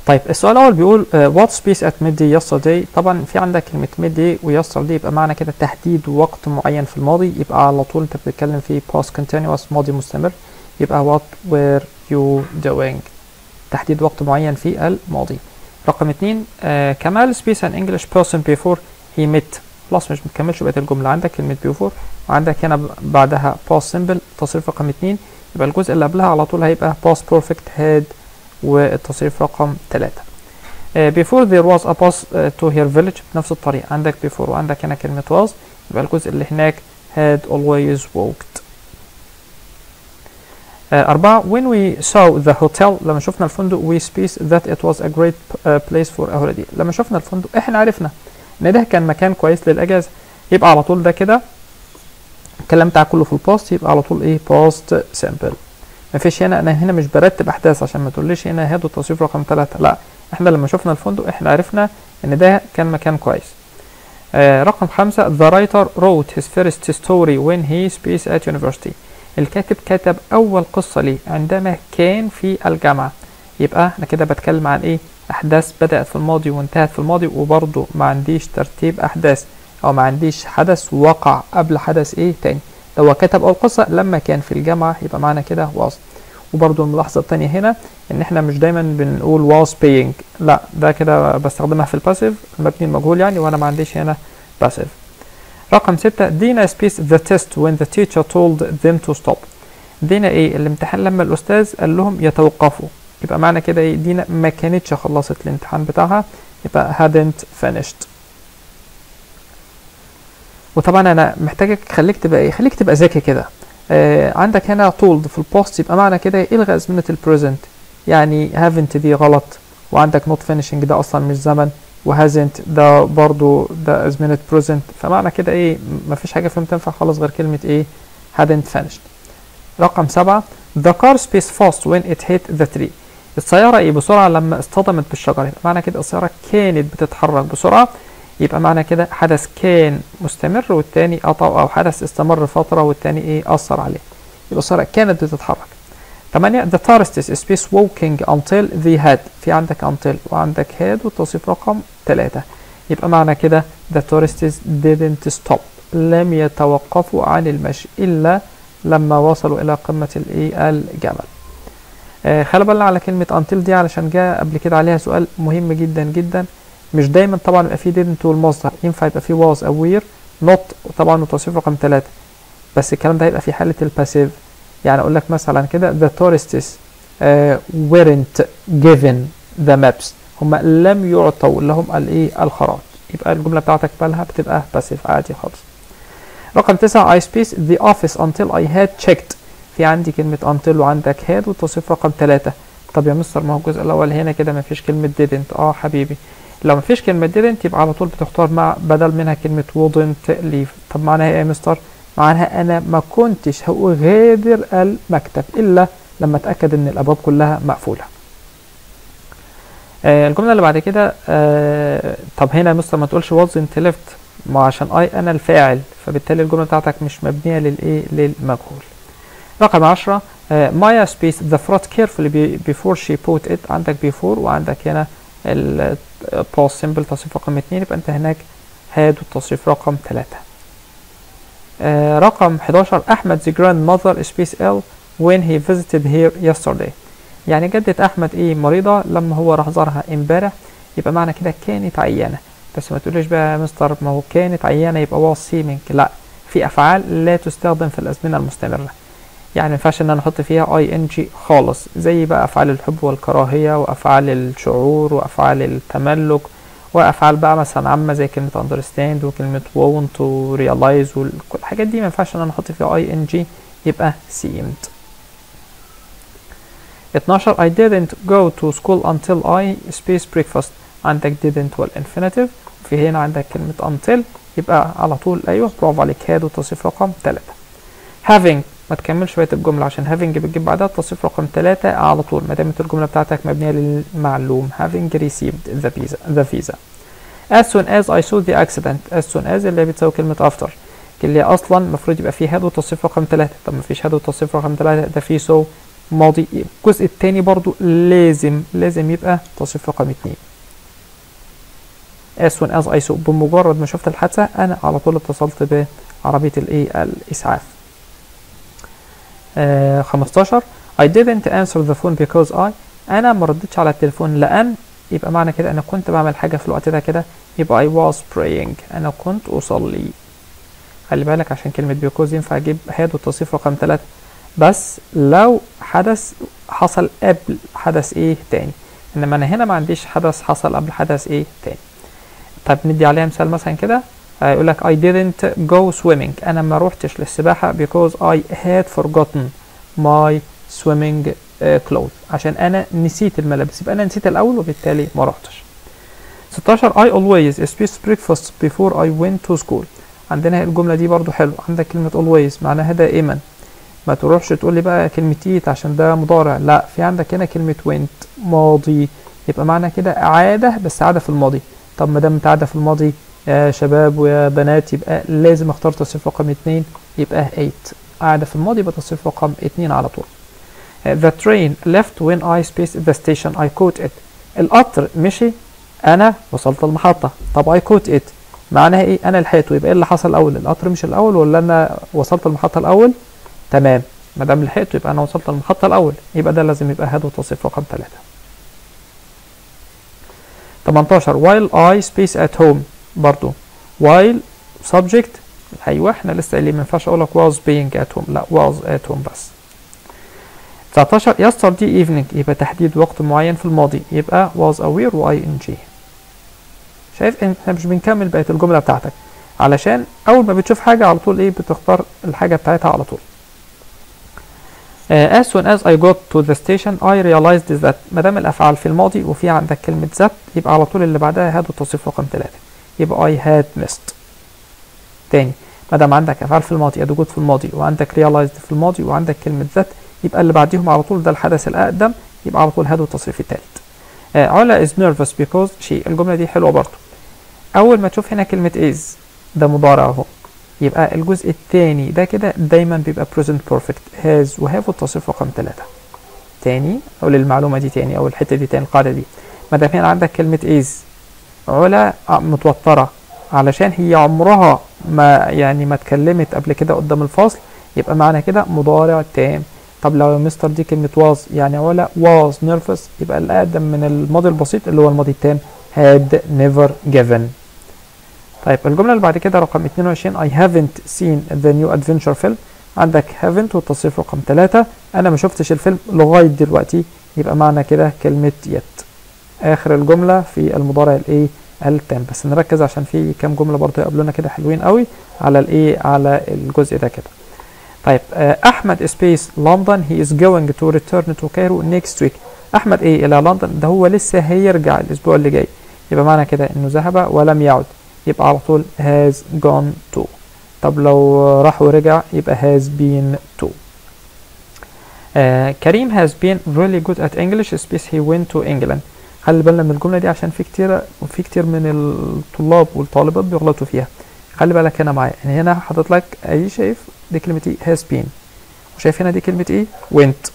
طيب السؤال الاول بيقول what space at midday yesterday. طبعا في عندك كلمه midday و yesterday يبقى معنى كده تحديد وقت معين في الماضي، يبقى على طول انت بتتكلم في past continuous ماضي مستمر، يبقى what were you doing، تحديد وقت معين في الماضي. رقم 2 كمال space an English person before he met. خلاص مش بتكملش بقيه الجمله، عندك كلمه before وعندك هنا بعدها past simple تصريف رقم 2، يبقى الجزء اللي قبلها على طول هيبقى past perfect had والتصريف رقم 3. before there was a bus to her village بنفس الطريقة، عندك before وعندك هنا كلمة was، يبقى الجزء اللي هناك had always walked. 4 when we saw the hotel، لما شفنا الفندق we spaced that it was a great place for a holiday. لما شفنا الفندق احنا عرفنا ان ده كان مكان كويس للأجازة، يبقى على طول ده كده الكلام بتاع كله في الباست، يبقى على طول ايه past simple. مفيش هنا، انا هنا مش برتب احداث عشان ما تقوليش هنا هاد التصريف رقم 3، لا احنا لما شفنا الفندق احنا عرفنا ان ده كان مكان كويس. رقم 5 the writer wrote his first story when he space at university. الكاتب كتب اول قصة ليه عندما كان في الجامعة، يبقى انا كده بتكلم عن ايه، احداث بدأت في الماضي وانتهت في الماضي، وبرضو ما عنديش ترتيب احداث او ما عنديش حدث وقع قبل حدث ايه تاني. لو كتب اول قصة لما كان في الجامعة يبقى معنى كده was. وبرضو الملاحظة التانية هنا ان احنا مش دايما بنقول was paying، لا ده كده بستخدمها في الباسيف المبني المجهول يعني، وانا ما عنديش هنا باسيف. رقم 6 دينا spaced the test when the teacher told them to stop. دينا ايه الامتحان لما الاستاذ قال لهم يتوقفوا، يبقى معنى كده ايه دينا ما كانتش خلصت الامتحان بتاعها، يبقى hadn't finished. وطبعا انا محتاجك خليك تبقى ايه، خليك تبقى ذكي كده. عندك هنا told في البوست يبقى معنى كده الغى ازمنه البريزنت، يعني haven't دي غلط، وعندك not finishing ده اصلا مش زمن، وhasn't ده برضو ده ازمنه بريزنت، فمعنى كده ايه مفيش حاجه فيهم تنفع خالص غير كلمه ايه hadn't finished. رقم 7 the car spaced fast when it hit the tree. السياره ايه بسرعه لما اصطدمت بالشجره، يبقى معنى كده السياره كانت بتتحرك بسرعه، يبقى معنى كده حدث كان مستمر والتاني قطع، او حدث استمر فترة والتاني ايه اثر عليه، يبقى السيارة كانت بتتحرك. 8 the tourists space walking until they had، في عندك until وعندك had والتصريف رقم 3، يبقى معنى كده the tourists didn't stop، لم يتوقفوا عن المشي الا لما وصلوا الى قمة الايه الجبل. خلي بالنا على كلمة until دي علشان جاء قبل كده عليها سؤال مهم جدا جدا. مش دايما طبعا يبقى فيه didn't والمصدر، ينفع يبقى فيه was او were not طبعا وتصريف رقم 3، بس الكلام ده هيبقى في حالة الباسيف. يعني اقول لك مثلا كده the tourists weren't given the maps، هم لم يعطوا لهم الايه الخرائط، يبقى الجملة بتاعتك بالها بتبقى باسيف عادي خالص. رقم 9 I spaced the office until I had checked، في عندي كلمة until وعندك had والتصريف رقم 3. طب يا مستر ما هو الجزء الاول هنا كده ما فيش كلمة didn't، حبيبي لو ما فيش كلمة didn't يبقى على طول بتختار مع بدل منها كلمة wouldn't leave. طب معناها ايه يا مستر؟ معناها انا ما كنتش هغادر المكتب الا لما اتاكد ان الابواب كلها مقفولة. الجملة اللي بعد كده طب هنا يا مستر ما تقولش wasn't left، ما عشان انا الفاعل، فبالتالي الجملة بتاعتك مش مبنية للايه للمجهول. رقم 10 مايا spaced the fruit carefully before she bought it، عندك before وعندك هنا past simple تصريف رقم 2، يبقى انت هناك had والتصريف رقم 3. رقم 11 احمد the grandmother space ill when he visited here yesterday، يعني جدة احمد ايه مريضة لما هو راح زارها امبارح، يبقى معنى كده كانت عيانة. بس ما تقوليش بقى يا مستر ما هو كانت عيانة يبقى was seeming، لا في افعال لا تستخدم في الازمنة المستمرة، يعني ما ينفعش ان انا احط فيها ing خالص، زي بقى افعال الحب والكراهيه وافعال الشعور وافعال التملك وافعال بقى مثلا عامه زي كلمه understand وكلمه want و realize وكل الحاجات دي ما ينفعش ان انا احط فيها ing، يبقى seemed. 12 I didn't go to school until I space breakfast، عندك didn't والinfinitive، في هنا عندك كلمه until، يبقى على طول ايوه برافو عليك had وتصريف رقم 3. having ما تكملش بقية الجملة عشان having بتجيب بعدها التصريف رقم 3 على طول ما دامت الجملة بتاعتك مبنية للمعلوم. having received the visa. as soon as I saw the accident، as soon as اللي بتساوي كلمة after، اللي اصلا المفروض يبقى فيه had وتصريف رقم 3، طب ما فيش had وتصريف رقم 3 ده فيه so، ماضي. الجزء التاني برضو لازم يبقى تصريف رقم 2. as soon as I saw، بمجرد ما شفت الحادثة أنا على طول اتصلت بعربية الإسعاف. 15 I didn't answer the phone because أنا ما ردتش على التليفون لأن، يبقى معنى كده أنا كنت بعمل حاجة في الوقت ده كده، يبقى I was praying، أنا كنت أصلي. خلي بالك عشان كلمة because ينفع أجيب هاد والتصريف رقم 3 بس لو حدث حصل قبل حدث تاني، إنما أنا هنا ما عنديش حدث حصل قبل حدث تاني. طيب ندي عليها مثال مثلا كده، يقول لك I didn't go swimming، أنا ما روحتش للسباحة because I had forgotten my swimming clothes، عشان أنا نسيت الملابس، يبقى أنا نسيت الأول وبالتالي ما روحتش. 16 I always space breakfast before I went to school. عندنا الجملة دي برضو حلو، عندك كلمة always معناها دائما، ما تروحش تقول لي بقى كلمة eat عشان ده مضارع، لا، في عندك هنا كلمة went ماضي، يبقى معنى كده عادة، بس عادة في الماضي. طب ما دام عادة في الماضي يا شباب ويا بنات، يبقى لازم اختار تصريف رقم 2، يبقى ate. عادة في الماضي يبقى تصريف رقم 2 على طول. The train left when I spaced the station I caught it. القطر مشي أنا وصلت المحطة. طب I caught it معناها إيه؟ أنا لحقته. يبقى إيه اللي حصل الأول؟ القطر مش الأول ولا أنا وصلت المحطة الأول؟ تمام، ما دام لحقته يبقى أنا وصلت المحطة الأول، يبقى ده لازم يبقى هذا تصريف رقم 3. 18 while I space at home، برضو while subject، أيوه إحنا لسه قايلين ما ينفعش أقول لك was being at home، لا was at home بس. 19 yesterday evening، يبقى تحديد وقت معين في الماضي، يبقى was aware و ing. شايف احنا مش بنكمل بقية الجملة بتاعتك، علشان أول ما بتشوف حاجة على طول بتختار الحاجة بتاعتها على طول. As soon as I got to the station I realized that، ما دام الأفعال في الماضي وفي عندك كلمة that، يبقى على طول اللي بعدها هذا التصريف رقم 3، يبقى I had missed. تاني، ما دام عندك أفعال في الماضي ادي جود في الماضي، وعندك realized في الماضي، وعندك كلمة that، يبقى اللي بعديهم على طول ده الحدث الأقدم، يبقى على طول هذا التصريف الثالث. علا is nervous because الجملة دي حلوة برضه. أول ما تشوف هنا كلمة is ده مضارع أهو، يبقى الجزء الثاني ده كده دايما بيبقى present perfect has و have والتصريف رقم 3. تاني أقول المعلومة دي تاني، أو الحتة دي تاني، القاعدة دي، ما دام هنا عندك كلمة is، علا متوترة علشان هي عمرها ما اتكلمت قبل كده قدام الفصل، يبقى معنى كده مضارع تام. طب لو يا مستر دي كلمة was، يعني علا was nervous، يبقى الأقدم من الماضي البسيط اللي هو الماضي التام had never given. طيب الجملة اللي بعد كده رقم 22 I haven't seen the new adventure film، عندك haven't والتصريف رقم 3، أنا ما شفتش الفيلم لغاية دلوقتي، يبقى معنى كده كلمة yet. آخر الجملة في المضارع التام، بس نركز عشان في كام جملة برضه يقابلونا كده حلوين قوي على على الجزء ده كده. طيب أحمد سبيس لندن he is going to return to Cairo next week. أحمد إلى لندن، ده هو لسه هيرجع الأسبوع اللي جاي، يبقى معنى كده إنه ذهب ولم يعد، يبقى على طول has gone to. طب لو راح ورجع يبقى has been to. كريم has been really good at English space he went to England. خلي بالنا من الجملة دي عشان في كتير من الطلاب والطالبات بيغلطوا فيها. خلي بالك هنا معايا، يعني هنا حاطط لك شايف دي كلمة has been، وشايف هنا دي كلمة went.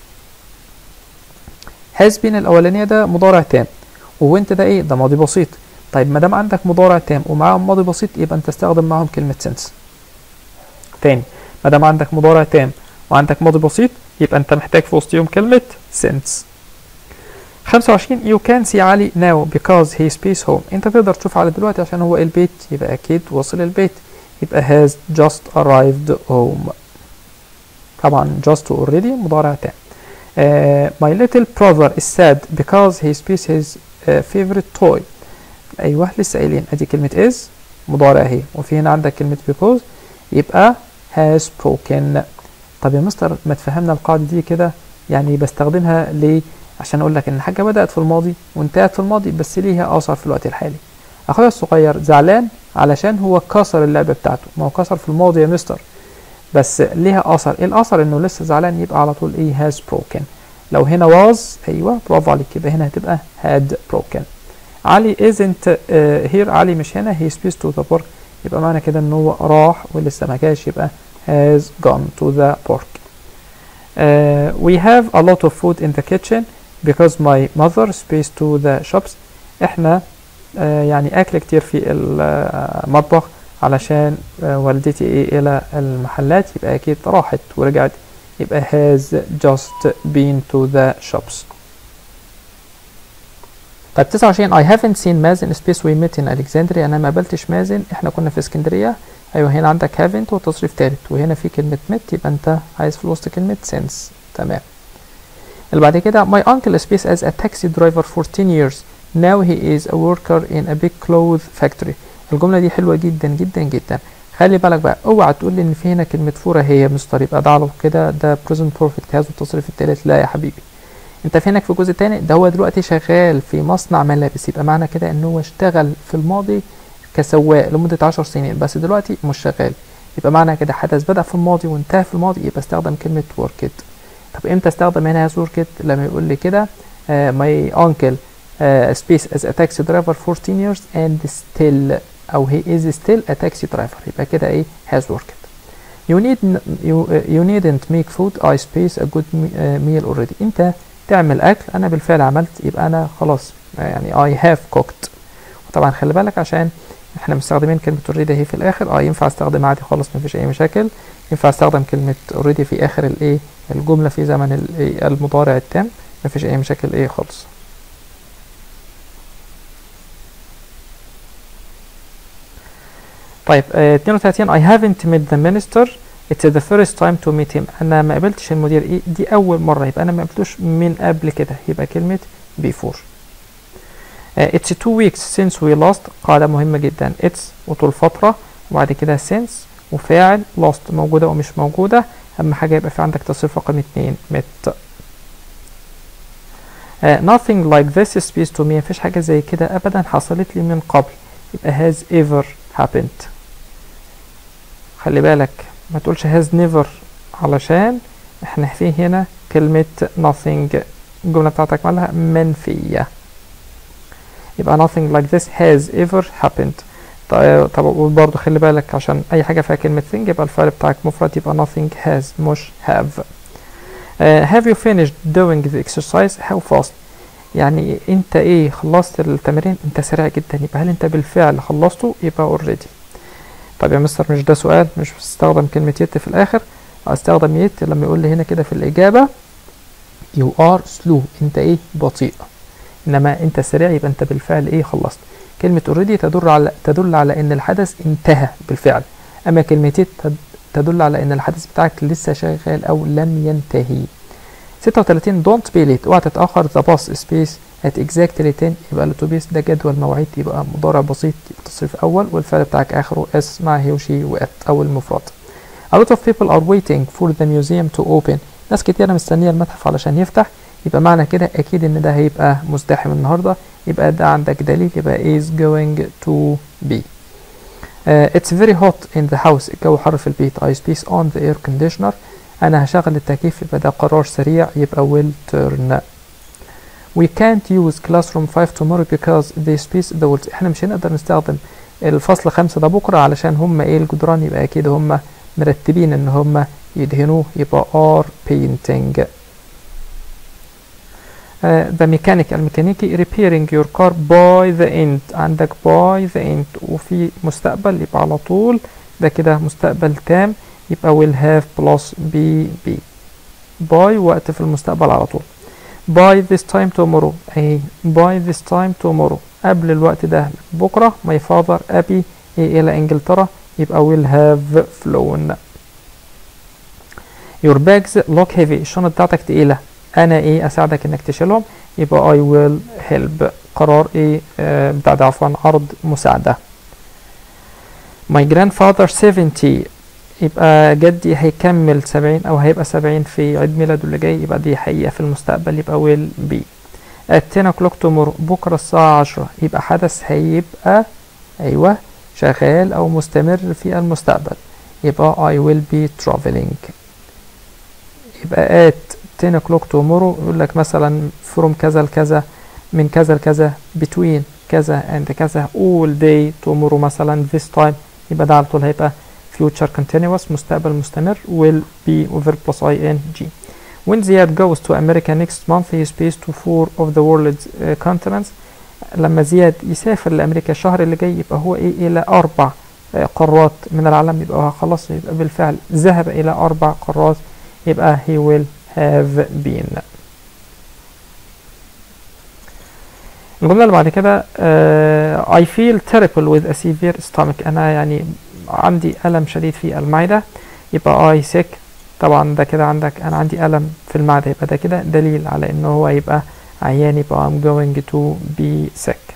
has been الأولانية ده مضارع تام، وwent ده ده ماضي بسيط. طيب ما دام عندك مضارع تام ومعاهم ماضي بسيط، يبقى انت تستخدم معاهم كلمة since. تاني، ما دام عندك مضارع تام وعندك ماضي بسيط، يبقى انت محتاج في وسطهم كلمة since. 25 you can see علي now because he space home. انت تقدر تشوف علي دلوقتي عشان هو البيت، يبقى اكيد وصل البيت، يبقى has just arrived home. طبعا just already مضارع تام. my little brother is sad because he space his favorite toy. ايوه لسه قايلين ادي كلمة is مضارع اهي، وفي هنا عندك كلمة because، يبقى has broken. طب يا مستر ما تفهمنا القاعدة دي كده، يعني بستخدمها ليه؟ عشان اقول لك ان حاجة بدأت في الماضي وانتهت في الماضي بس ليها اثر في الوقت الحالي. اخويا الصغير زعلان علشان هو كسر اللعبة بتاعته، ما هو كسر في الماضي يا مستر، بس ليها اثر. ايه الاثر؟ انه لسه زعلان، يبقى على طول has broken. لو هنا was، ايوه برافو عليك، يبقى هنا هتبقى had broken. علي isn't here، علي مش هنا، he space to the park، يبقى معنى كده ان هو راح ولسه ما جاش، يبقى has gone to the park. We have a lot of food in the kitchen because my mother spaced to the shops. احنا يعني اكل كتير في المطبخ علشان والدتي ايه الى المحلات، يبقى اكيد راحت ورجعت، يبقى has just been to the shops. طيب 29 I haven't seen مازن space we met in Alexandria. انا ما قابلتش مازن، احنا كنا في اسكندرية. ايوه هنا عندك haven't وتصريف تالت، وهنا في كلمة met، يبقى انت عايز في الوسط كلمة since. تمام. اللي بعد كده my uncle space as a taxi driver for 10 years now he is a worker in a big clothes factory. الجملة دي حلوة جدا جدا جدا. خلي بالك بقى، اوعى تقول لي ان في هنا كلمة فورة هي مستر، يبقى ده على كده ده present perfect has والتصريف التالت. لا يا حبيبي، انت في هناك في الجزء التاني ده هو دلوقتي شغال في مصنع ملابس، يبقى معنى كده ان هو اشتغل في الماضي كسواق لمدة 10 سنين، بس دلوقتي مش شغال، يبقى معنى كده حدث بدأ في الماضي وانتهى في الماضي، يبقى استخدم كلمة worked. طب امتى استخدم هنا worked؟ لما يقول لي كده my uncle space as a taxi driver for 10 years and still او he is still a taxi driver، يبقى كده ايه has worked. you needn't make food I space a good meal already. انت تعمل اكل، انا بالفعل عملت، يبقى انا خلاص يعني I have cooked. وطبعا خلي بالك عشان احنا مستخدمين كلمة already هي في الاخر، ينفع استخدم عادي خالص مفيش اي مشاكل، ينفع استخدم كلمة already في اخر الايه الجملة في زمن المضارع التام، مفيش اي مشاكل ايه خالص. طيب 32 I haven't met the minister it's the first time to meet him. انا ما قابلتش المدير، ايه دي اول مرة، يبقى انا ما قابلتوش من قبل كده، يبقى كلمة before. it's 2 weeks since we lost. قاعدة مهمة جدا، it's وطول فترة وبعد كده since وفاعل lost موجودة ومش موجودة، اهم حاجة يبقى في عندك تصريف رقم 2 met. nothing like this space to me. مفيش حاجة زي كده ابدا حصلت لي من قبل، يبقى has ever happened. خلي بالك ما تقولش has never علشان احنا في هنا كلمة nothing الجملة بتاعتك مالها منفية، يبقى nothing like this has ever happened. طب وبرضه خلي بالك عشان اي حاجة فيها كلمة thing يبقى الفعل بتاعك مفرد، يبقى nothing has مش have. have you finished doing the exercise how fast؟ يعني انت ايه خلصت التمرين، انت سريع جدا، يبقى هل انت بالفعل خلصته؟ يبقى already. طب يا مستر مش ده سؤال، مش بستخدم كلمة يت في الاخر، استخدم يت لما يقول لي هنا كده في الاجابة you are slow، انت ايه بطيء، انما انت سريع يبقى انت بالفعل ايه خلصت. كلمة already تدل على ان الحدث انتهى بالفعل، اما كلمة يت تدل على ان الحدث بتاعك لسه شغال او لم ينتهي. 36 don't be late، اوعى تتأخر the bus space at exactly 10، يبقى الاتوبيس ده جدول مواعيد، يبقى مضارع بسيط، يبقى تصريف اول والفعل بتاعك اخره اس مع هي وشي وات او المفرد. a lot of people are waiting for the museum to open، ناس كتيرة مستنية المتحف علشان يفتح، يبقى معنى كده اكيد ان ده هيبقى مزدحم النهاردة، يبقى ده عندك دليل، يبقى is going to be. it's very hot in the house، الجو حر في البيت. I space on the air conditioner، انا هشغل التكييف، يبقى ده قرار سريع، يبقى will turn. we can't use classroom 5 tomorrow because they space the walls، احنا مش هنقدر نستخدم الفصل 5 ده بكرة علشان هم ايه الجدران، يبقى اكيد هم مرتبين ان هم يدهنوه، يبقى are painting. the mechanic الميكانيكي repairing your car by the end، عندك by the end وفي مستقبل يبقى على طول ده كده مستقبل تام، يبقى will have plus be. by وقت في المستقبل على طول. by this time tomorrow، اهي by this time tomorrow قبل الوقت ده بكرة my father أبي إلى إنجلترا، يبقى will have flown. your bags look heavy، الشنط بتاعتك تقيلة، أنا إيه أساعدك إنك تشيلهم، يبقى I will help قرار إيه بتاع ده عفوا عرض مساعدة. my grandfather 70، يبقى جدي هيكمل 70 أو هيبقى 70 في عيد ميلاده اللي جاي، يبقى دي حقيقة في المستقبل، يبقى will be. at 10 o'clock tomorrow بكرة الساعة 10، يبقى حدث هيبقى أيوة شغال أو مستمر في المستقبل، يبقى I will be traveling. يبقى at 10 o'clock tomorrow يقول لك مثلا from كذا لكذا، من كذا لكذا، between كذا and كذا، all day tomorrow مثلا this time، يبقى ده على طول هيبقى future continuous مستقبل مستمر will be verb plus ing. when Ziad goes to America next month he spaces to 4 of the world's continents. لما زياد يسافر لأمريكا الشهر اللي جاي يبقى هو إيه إلى 4 قارات من العالم، يبقى هو خلاص يبقى بالفعل ذهب إلى 4 قارات، يبقى he will have been. الجملة اللي بعد كده I feel terrible with a severe stomach. أنا يعني عندي ألم شديد في المعدة، يبقى I sick. طبعا ده كده عندك أنا عندي ألم في المعدة، يبقى ده كده دليل على إنه هو يبقى عيان، يبقى I'm going to be sick.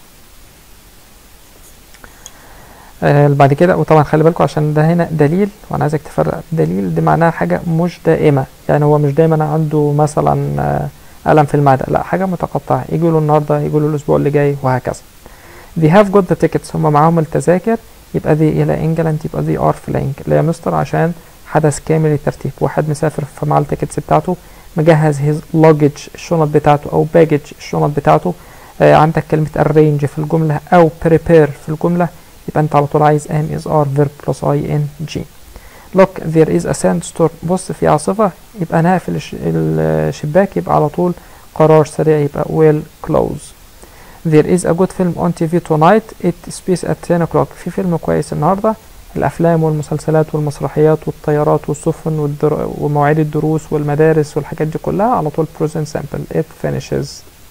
بعد كده وطبعا خلي بالكم عشان ده هنا دليل، وانا عايزك تفرق دليل دي معناها حاجة مش دائمة، يعني هو مش دايما عنده مثلا ألم في المعدة، لا حاجة متقطعة، يجوا له النهارده يجوا له الأسبوع اللي جاي وهكذا. they have got the tickets، هم معاهم التذاكر، يبقى they إلى إنجلاند، يبقى they are flying. ليه يا مستر؟ عشان حدث كامل الترتيب، واحد مسافر فمع التيكتس بتاعته، مجهز his luggage الشنط بتاعته أو baggage الشنط بتاعته. عندك كلمة arrange في الجملة أو prepare في الجملة، يبقى أنت على طول عايز am is are verb plus ing. look there is a sandstorm، بص في عاصفة، يبقى أنا هقفل الشباك، يبقى على طول قرار سريع، يبقى will close. there is a good film on TV tonight it space at 10 o'clock، في فيلم كويس النهاردة. الأفلام والمسلسلات والمسرحيات والطيارات والسفن ومواعيد الدروس والمدارس والحاجات دي كلها على طول present simple it finishes.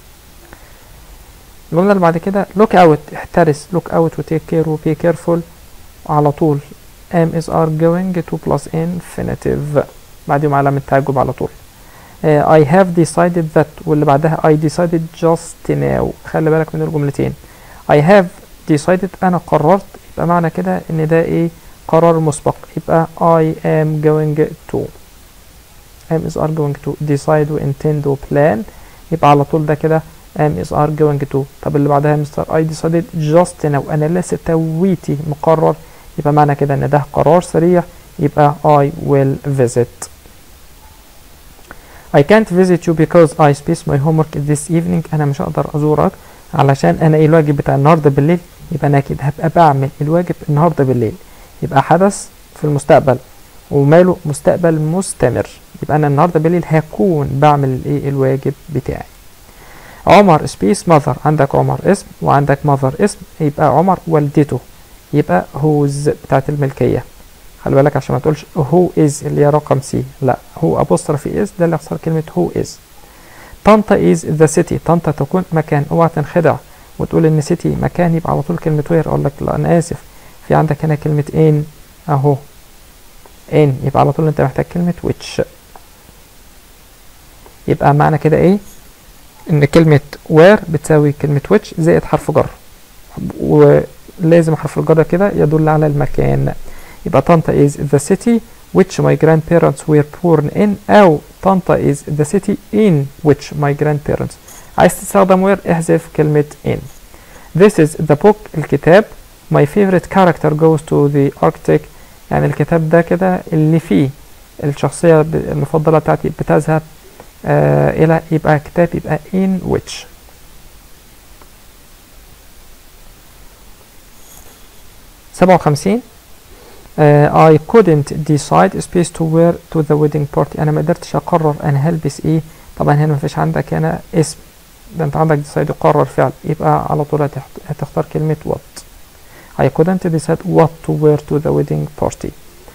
الجملة اللي بعد كده look out احترس، look out و take care و be careful على طول am is are going to plus infinitive بعدهم علامة تعجب على طول. I have decided that واللي بعدها I decided just now، خلي بالك من الجملتين. I have decided أنا قررت، يبقى معنى كده إن ده إيه؟ قرار مسبق، يبقى I am going to am is are going to decide و intend و plan، يبقى على طول ده كده am is are going to. طب اللي بعدها مستر I decided just now أنا لسه تويتي مقرر، يبقى معنى كده إن ده قرار سريع، يبقى I will visit. I can't visit you because I space my homework this evening، أنا مش هقدر أزورك علشان أنا إيه الواجب بتاع النهاردة بالليل، يبقى أنا أكيد هبقى بعمل الواجب النهاردة بالليل، يبقى حدث في المستقبل وماله مستقبل مستمر، يبقى أنا النهاردة بالليل هكون بعمل إيه الواجب بتاعي. عمر سبيس ماذر، عندك عمر اسم وعندك ماذر اسم، يبقى عمر والدته، يبقى هوز بتاعت الملكية. خلي بالك عشان ما تقولش هو از اللي هي رقم سي، لا هو ابوسترفي از ده اللي اختصار كلمة هو از. طنطا از ذا سيتي، طنطا تكون مكان، اوعى تنخدع وتقول ان سيتي مكان، يبقى على طول كلمة وير، اقول لك لا انا اسف في عندك هنا كلمة ان اهو ان، يبقى على طول انت محتاج كلمة which. يبقى معنى كده ايه؟ ان كلمة where بتساوي كلمة which زائد حرف جر، ولازم حرف الجر كده يدل على المكان، يبقى طنطا is the city which my grandparents were born in، أو طنطا is the city in which my grandparents. عايز تستخدم where احذف كلمة in. This is the book الكتاب. My favorite character goes to the Arctic، يعني الكتاب ده كده اللي فيه الشخصية المفضلة بتاعتي بتذهب إلى، يبقى كتاب يبقى in which. سبعة وخمسين I couldn't decide space to wear to the wedding party، أنا ما قدرتش أقرر أنا هلبس إيه. طبعا هنا مفيش عندك هنا اسم، ده أنت عندك decide يقرر فعل، يبقى على طول هتختار كلمة what. I couldn't decide what to wear to the wedding party.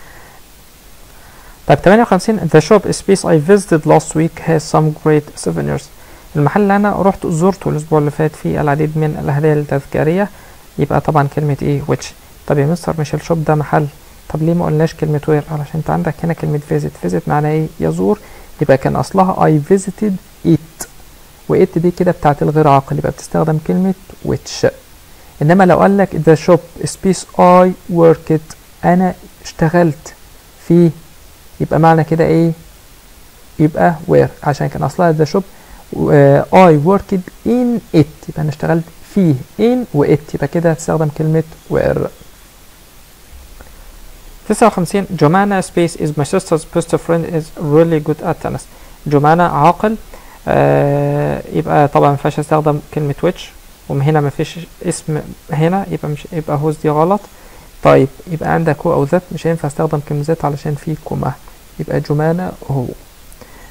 طيب 58 the shop space I visited last week has some great souvenirs، المحل اللي أنا رحت زرته الأسبوع اللي فات فيه العديد من الهدايا التذكارية، يبقى طبعا كلمة إيه which. طب يا مستر مش الشوب ده محل، طب ليه ما قلناش كلمة وير؟ علشان انت عندك هنا كلمة visit معناها ايه؟ يزور، يبقى كان اصلها I visited it، و it دي كده بتاعت الغير عاقل، يبقى بتستخدم كلمة which. انما لو قال لك the shop space I worked أنا اشتغلت فيه، يبقى معنى كده ايه؟ يبقى where، عشان كان اصلها the shop I worked in it، يبقى انا اشتغلت فيه in و it، يبقى كده هتستخدم كلمة where. 59 جمانة space is my sister's best friend is really good at tennis، جمانة عاقل يبقى طبعا ما ينفعش استخدم كلمة which، ومن هنا ما فيش اسم هنا، يبقى مش يبقى whose دي غلط. طيب يبقى عندك هو او ذات، مش هينفع استخدم كلمة ذات علشان في كوما، يبقى جمانة هو.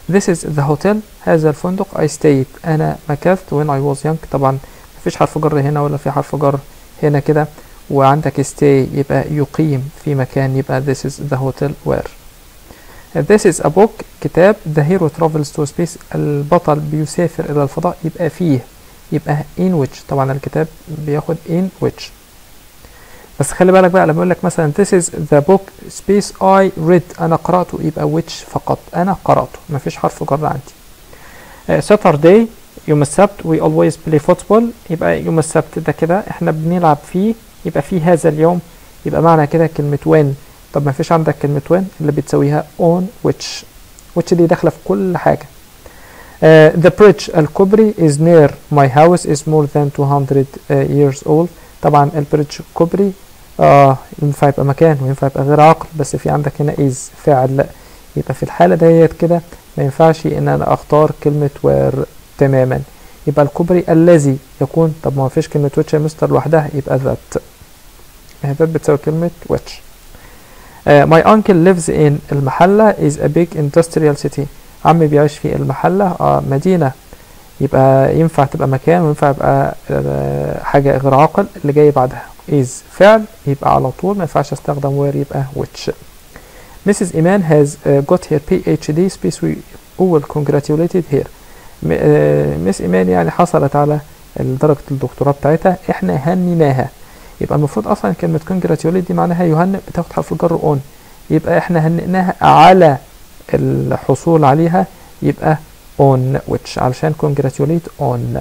This is the hotel. هذا الفندق. I stayed. أنا مكثت when I was young. طبعا مفيش حرف جر هنا ولا في حرف جر هنا كده. وعندك stay يبقى يقيم في مكان، يبقى this is the hotel where. This is a book. كتاب. The hero travels to space. البطل بيسافر إلى الفضاء، يبقى فيه، يبقى in which. طبعا الكتاب بياخد in which. بس خلي بالك بقى لما يقول لك مثلا this is the book space I read، أنا قرأته، يبقى which فقط، أنا قرأته، مفيش حرف جر عندي. Saturday يوم السبت. we always play football. يبقى يوم السبت ده كده احنا بنلعب فيه، يبقى فيه هذا اليوم، يبقى معنى كده كلمة when. طب مفيش عندك كلمة when اللي بتسويها on which. which دي داخلة في كل حاجة. The bridge الكوبري is near my house is more than 200 years old. طبعا البريدج كوبري ينفع يبقى مكان وينفع يبقى غير عاقل، بس في عندك هنا is فاعل، يبقى في الحالة ديت كده ما ينفعش ان انا اختار كلمة where تماما، يبقى الكوبري الذي يكون. طب ما فيش كلمة which يا مستر لوحدها، يبقى that. that بتساوي كلمة which. my uncle lives in المحلة is a big industrial city. عمي بيعيش في المحلة مدينة، يبقى ينفع تبقى مكان وينفع يبقى حاجة غير عاقل. اللي جاي بعدها is فعل، يبقى على طول ما ينفعش استخدم where، يبقى which. Mrs. إيمان has got her PhD space. we all congratulated her. مس إيمان يعني حصلت على درجة الدكتوراه بتاعتها، احنا هنيناها. يبقى المفروض اصلا كلمة congratulate دي معناها يهنئ، بتاخد حرف الجر on، يبقى احنا هنئناها على الحصول عليها، يبقى on which علشان congratulate on.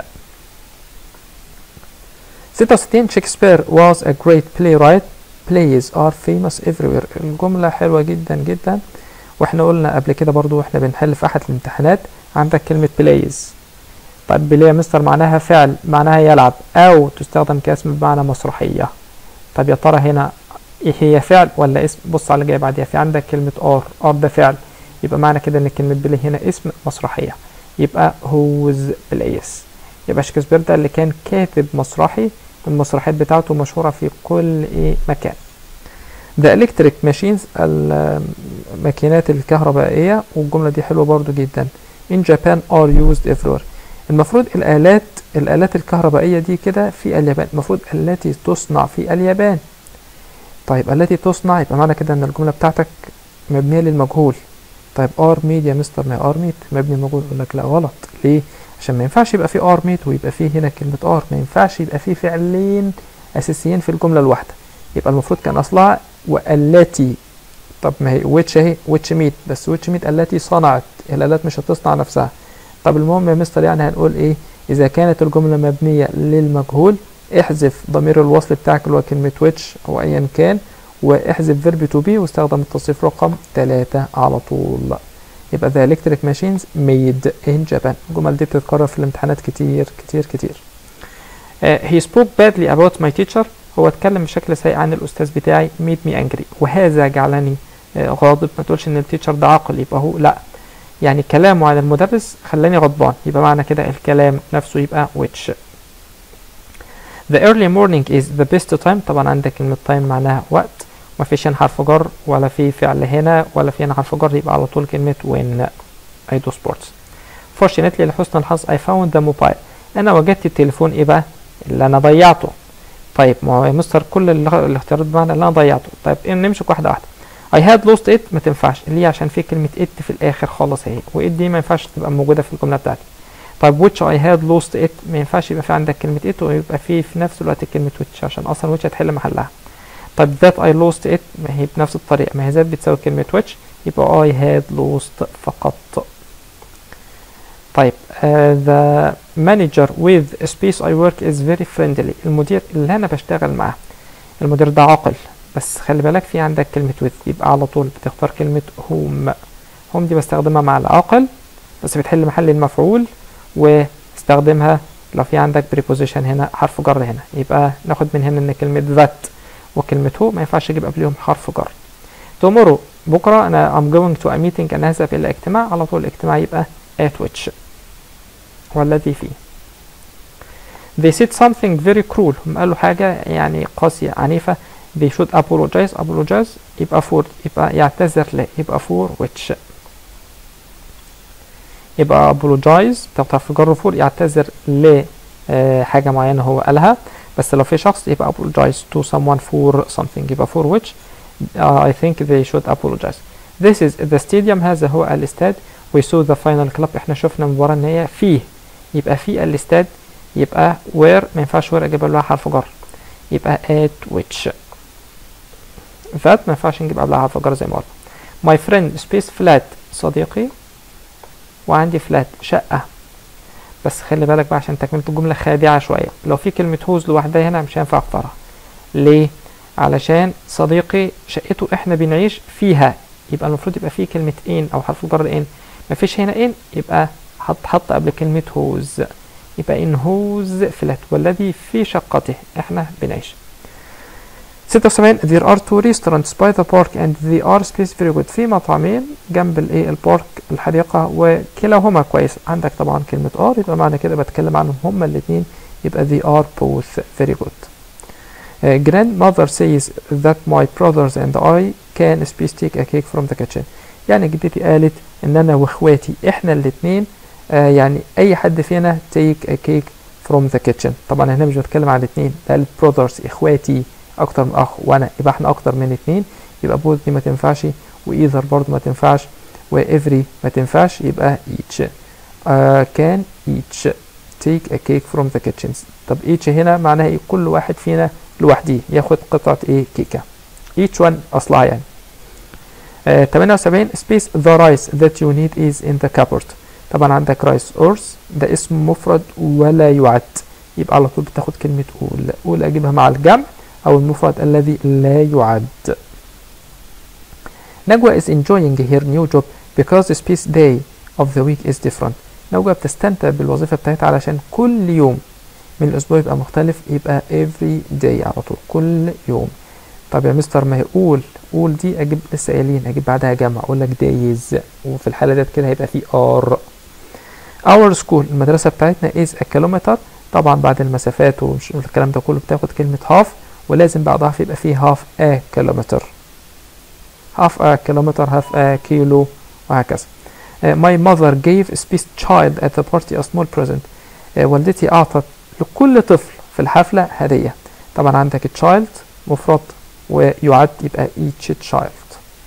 66 Shakespeare was a great playwright. plays are famous everywhere. الجملة حلوة جدا جدا، واحنا قلنا قبل كده برضو واحنا بنحل في احد الامتحانات عندك كلمة plays. طيب بلاي يا مستر معناها فعل، معناها يلعب، او تستخدم كاسم بمعنى مسرحية. طب يا ترى هنا ايه هي، فعل ولا اسم؟ بص على اللي جاي بعديها، في عندك كلمة are ده فعل، يبقى معنى كده ان كلمة بلاي هنا اسم مسرحية، يبقى whose plays. يبقى شكسبير ده اللي كان كاتب مسرحي، المسرحيات بتاعته مشهورة في كل مكان. The electric machines الماكينات الكهربائية، والجملة دي حلوة برضو جدا. In Japan are used everywhere. المفروض الآلات الكهربائية دي كده في اليابان، المفروض التي تصنع في اليابان. طيب التي تصنع، يبقى معنى كده ان الجملة بتاعتك مبنية للمجهول. طيب are made يا مستر، ما are made مبني للمجهول، يقول لك لا غلط. ليه؟ عشان ما ينفعش يبقى في are made ويبقى في هنا كلمة are، ما ينفعش يبقى في فعلين أساسيين في الجملة الواحدة. يبقى المفروض كان أصلها والتي. طب ما هي which اهي which made، بس which made التي صنعت، الآلات مش هتصنع نفسها. طب المهم يا مستر يعني هنقول ايه؟ إذا كانت الجملة مبنية للمجهول احذف ضمير الوصل بتاعك اللي هو كلمة which أو أيا كان، واحذف verb to be واستخدم التصريف رقم 3 على طول. يبقى the electric machines made in Japan. الجمل دي بتتكرر في الامتحانات كتير كتير كتير. he spoke badly about my teacher. هو اتكلم بشكل سيء عن الأستاذ بتاعي. made me angry. وهذا جعلني غاضب. ما تقولش ان التيتشر ده عاقل، يبقى هو لا، يعني كلامه عن المدرس خلاني غضبان، يبقى معنى كده الكلام نفسه يبقى which. the early morning is the best time. طبعا عندك كلمة time معناها وقت، ما فيش هنا حرف جر ولا في فعل هنا ولا في هنا حرف جر، يبقى على طول كلمة when I do sports. fortunately لحسن الحظ I found the mobile. انا وجدت التليفون ايه بقى اللي انا ضيعته. طيب ما هو يا مستر كل الاختيارات بمعنى اللي انا ضيعته. طيب نمسك واحدة واحدة. I had lost it ما تنفعش ليه؟ عشان في كلمة it في الاخر خالص اهي، و it دي ما ينفعش تبقى موجودة في الجملة بتاعتي. طيب which I had lost it ما ينفعش يبقى في عندك كلمة it ويبقى في نفس الوقت كلمة which، عشان اصلا which هتحل محلها. طيب that I lost it ما هي بنفس الطريقة، ما هي that بتساوي كلمة which، يبقى I had lost فقط. طيب the manager with space I work is very friendly. المدير اللي انا بشتغل معاه، المدير ده عاقل، بس خلي بالك في عندك كلمة with، يبقى على طول بتختار كلمة whom دي بستخدمها مع العاقل بس بتحل محل المفعول، واستخدمها لو في عندك preposition هنا حرف جر هنا، يبقى ناخد من هنا ان كلمة that وكلمة who ما ينفعش اجيب قبلهم حرف جر. tomorrow بكرة انا I'm going to a meeting، انا هذهب الى اجتماع، على طول الاجتماع يبقى at which والذي فيه. they said something very cruel. هم قالوا حاجة يعني قاسية عنيفة. they should apologize يبقى for، يبقى يعتذر له، يبقى for which. يبقى apologize بتاخد حرف جر فور، يعتذر ل حاجة معينة هو قالها. بس لو في شخص يبقى apologize to someone for something، يبقى for which I think they should apologize. This is the stadium، هذا هو الاستاد. we saw the final club، احنا شفنا المباراة ان هي فيه، يبقى في الاستاد. يبقى where ما ينفعش where اجيب لها حرف جر، يبقى at which. that ما ينفعش نجيب قبلها حرف جر زي ما قلنا. my friend space flat صديقي، وعندي flat شقة. بس خلي بالك بقى عشان تكملة الجملة خادعة شوية، لو في كلمة whose لوحدها هنا مش هينفع اختارها. ليه؟ علشان صديقي شقته احنا بنعيش فيها، يبقى المفروض يبقى فيه كلمة in او حرف الجر in. مفيش هنا in، يبقى حط قبل كلمة whose، يبقى in whose flat، والذي في شقته احنا بنعيش. 76 there are two restaurants by the park and they are space very good. في مطعمين جنب الايه البارك الحديقة وكلاهما كويس. عندك طبعا كلمة are، يبقى معنى كده بتكلم عنهم هما الاثنين، يبقى they are both very good. grandmother says that my brothers and I can space take a cake from the kitchen. يعني جدتي قالت ان انا واخواتي احنا الاثنين يعني اي حد فينا take a cake from the kitchen. طبعا هنا مش بتكلم عن الاثنين، قالت brothers اخواتي اكتر من اخ وانا، يبقى احنا اكتر من اثنين، يبقى both دي ما تنفعش، وايذر برضو ما تنفعش، وافري ما تنفعش، يبقى each. can each take a cake from the kitchen. طب each هنا معناها ايه؟ كل واحد فينا لوحديه ياخد قطعة ايه كيكة. each one اصلها يعني. 78 space the rice that you need is in the cupboard. طبعا عندك rice أرز، ده اسم مفرد ولا يعد، يبقى على طول بتاخد كلمة قول أجيبها مع الجمع أو المفرد الذي لا يعد. نجوى is enjoying her new job because the space day of the week is different. نجوى بتستمتع بالوظيفة بتاعتها علشان كل يوم من الأسبوع يبقى مختلف، يبقى every day على طول كل يوم. طب يا مستر ما هي قول دي أجيب لسه قايلين أجيب بعدها جمع، أقول لك days، وفي الحالة ديت كده هيبقى في are. our school المدرسة بتاعتنا is a kilometer. طبعا بعد المسافات والكلام ده كله بتاخد كلمة half، ولازم بعدها يبقى فيه half a kilometer، half a kilometer half a kilo وهكذا. my mother gave a space child at the party a small present. والدتي أعطت لكل طفل في الحفلة هدية. طبعا عندك child مفرد ويعد، يبقى each child.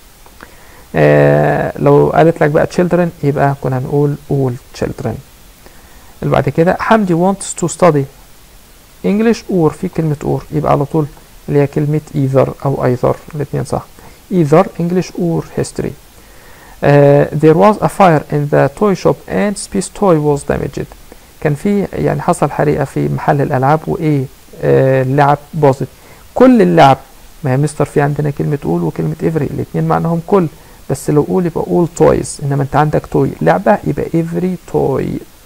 لو قالت لك بقى children يبقى كنا هنقول all children. اللي بعد كده حمدي wants to study English or في كلمة or، يبقى على طول اللي هي كلمة either أو either، الاثنين صح، either English or history. there was a fire in the toy shop and space toy was damaged. كان في يعني حصل حريقة في محل الألعاب وإيه اللعب باظت. كل اللعب، ما هي مستر في عندنا كلمة all وكلمة every، الاثنين معناهم كل، بس لو all يبقى all toys، إنما أنت عندك toy لعبة يبقى every toy.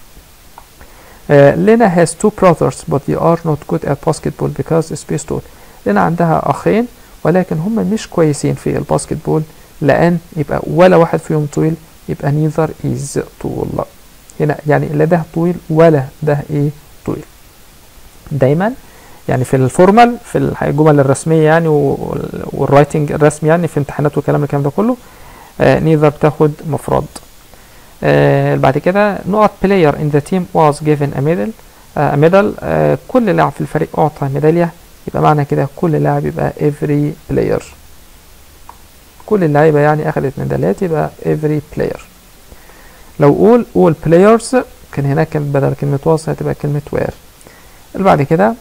لينا has two brothers but they are not good at basketball because space tall. لينا عندها أخين ولكن هم مش كويسين في الباسكتبول، لأن يبقى ولا واحد فيهم طويل، يبقى neither is tall. هنا يعني لا ده طويل ولا ده ايه طويل. دايما يعني في الفورمال في الجمل الرسمية يعني والرايتنج الرسمي يعني في امتحانات وكلام الكلام ده كله neither بتاخد مفرد. بعد كده نقط player in the team was given a medal. كل لاعب في الفريق أعطى ميدالية، يبقى معنى كده كل لاعب يبقى every player، كل اللعيبة يعني أخذت ميداليات، يبقى every player. لو all players كان هناك كان بدل كلمة was هتبقى كلمة were. اللي بعد كده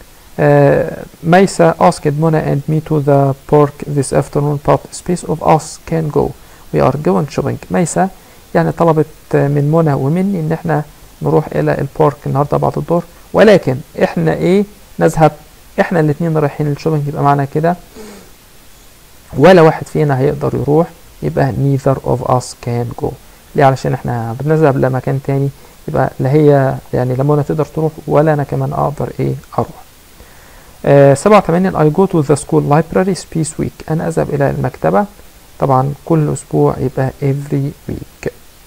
ميسا asked Mona and me to the park this afternoon but space of us can go we are going shopping. ميسا يعني طلبت من منى ومني ان احنا نروح الى البارك النهارده بعد الظهر، ولكن احنا ايه نذهب احنا الاثنين رايحين الشوبينج، يبقى معنى كده ولا واحد فينا هيقدر يروح، يبقى neither of us can go. ليه؟ علشان احنا بنذهب لمكان تاني، يبقى لا هي يعني لا منى تقدر تروح ولا انا كمان اقدر ايه اروح. 87 I go to the school library space week. انا اذهب الى المكتبة، طبعا كل اسبوع يبقى every week.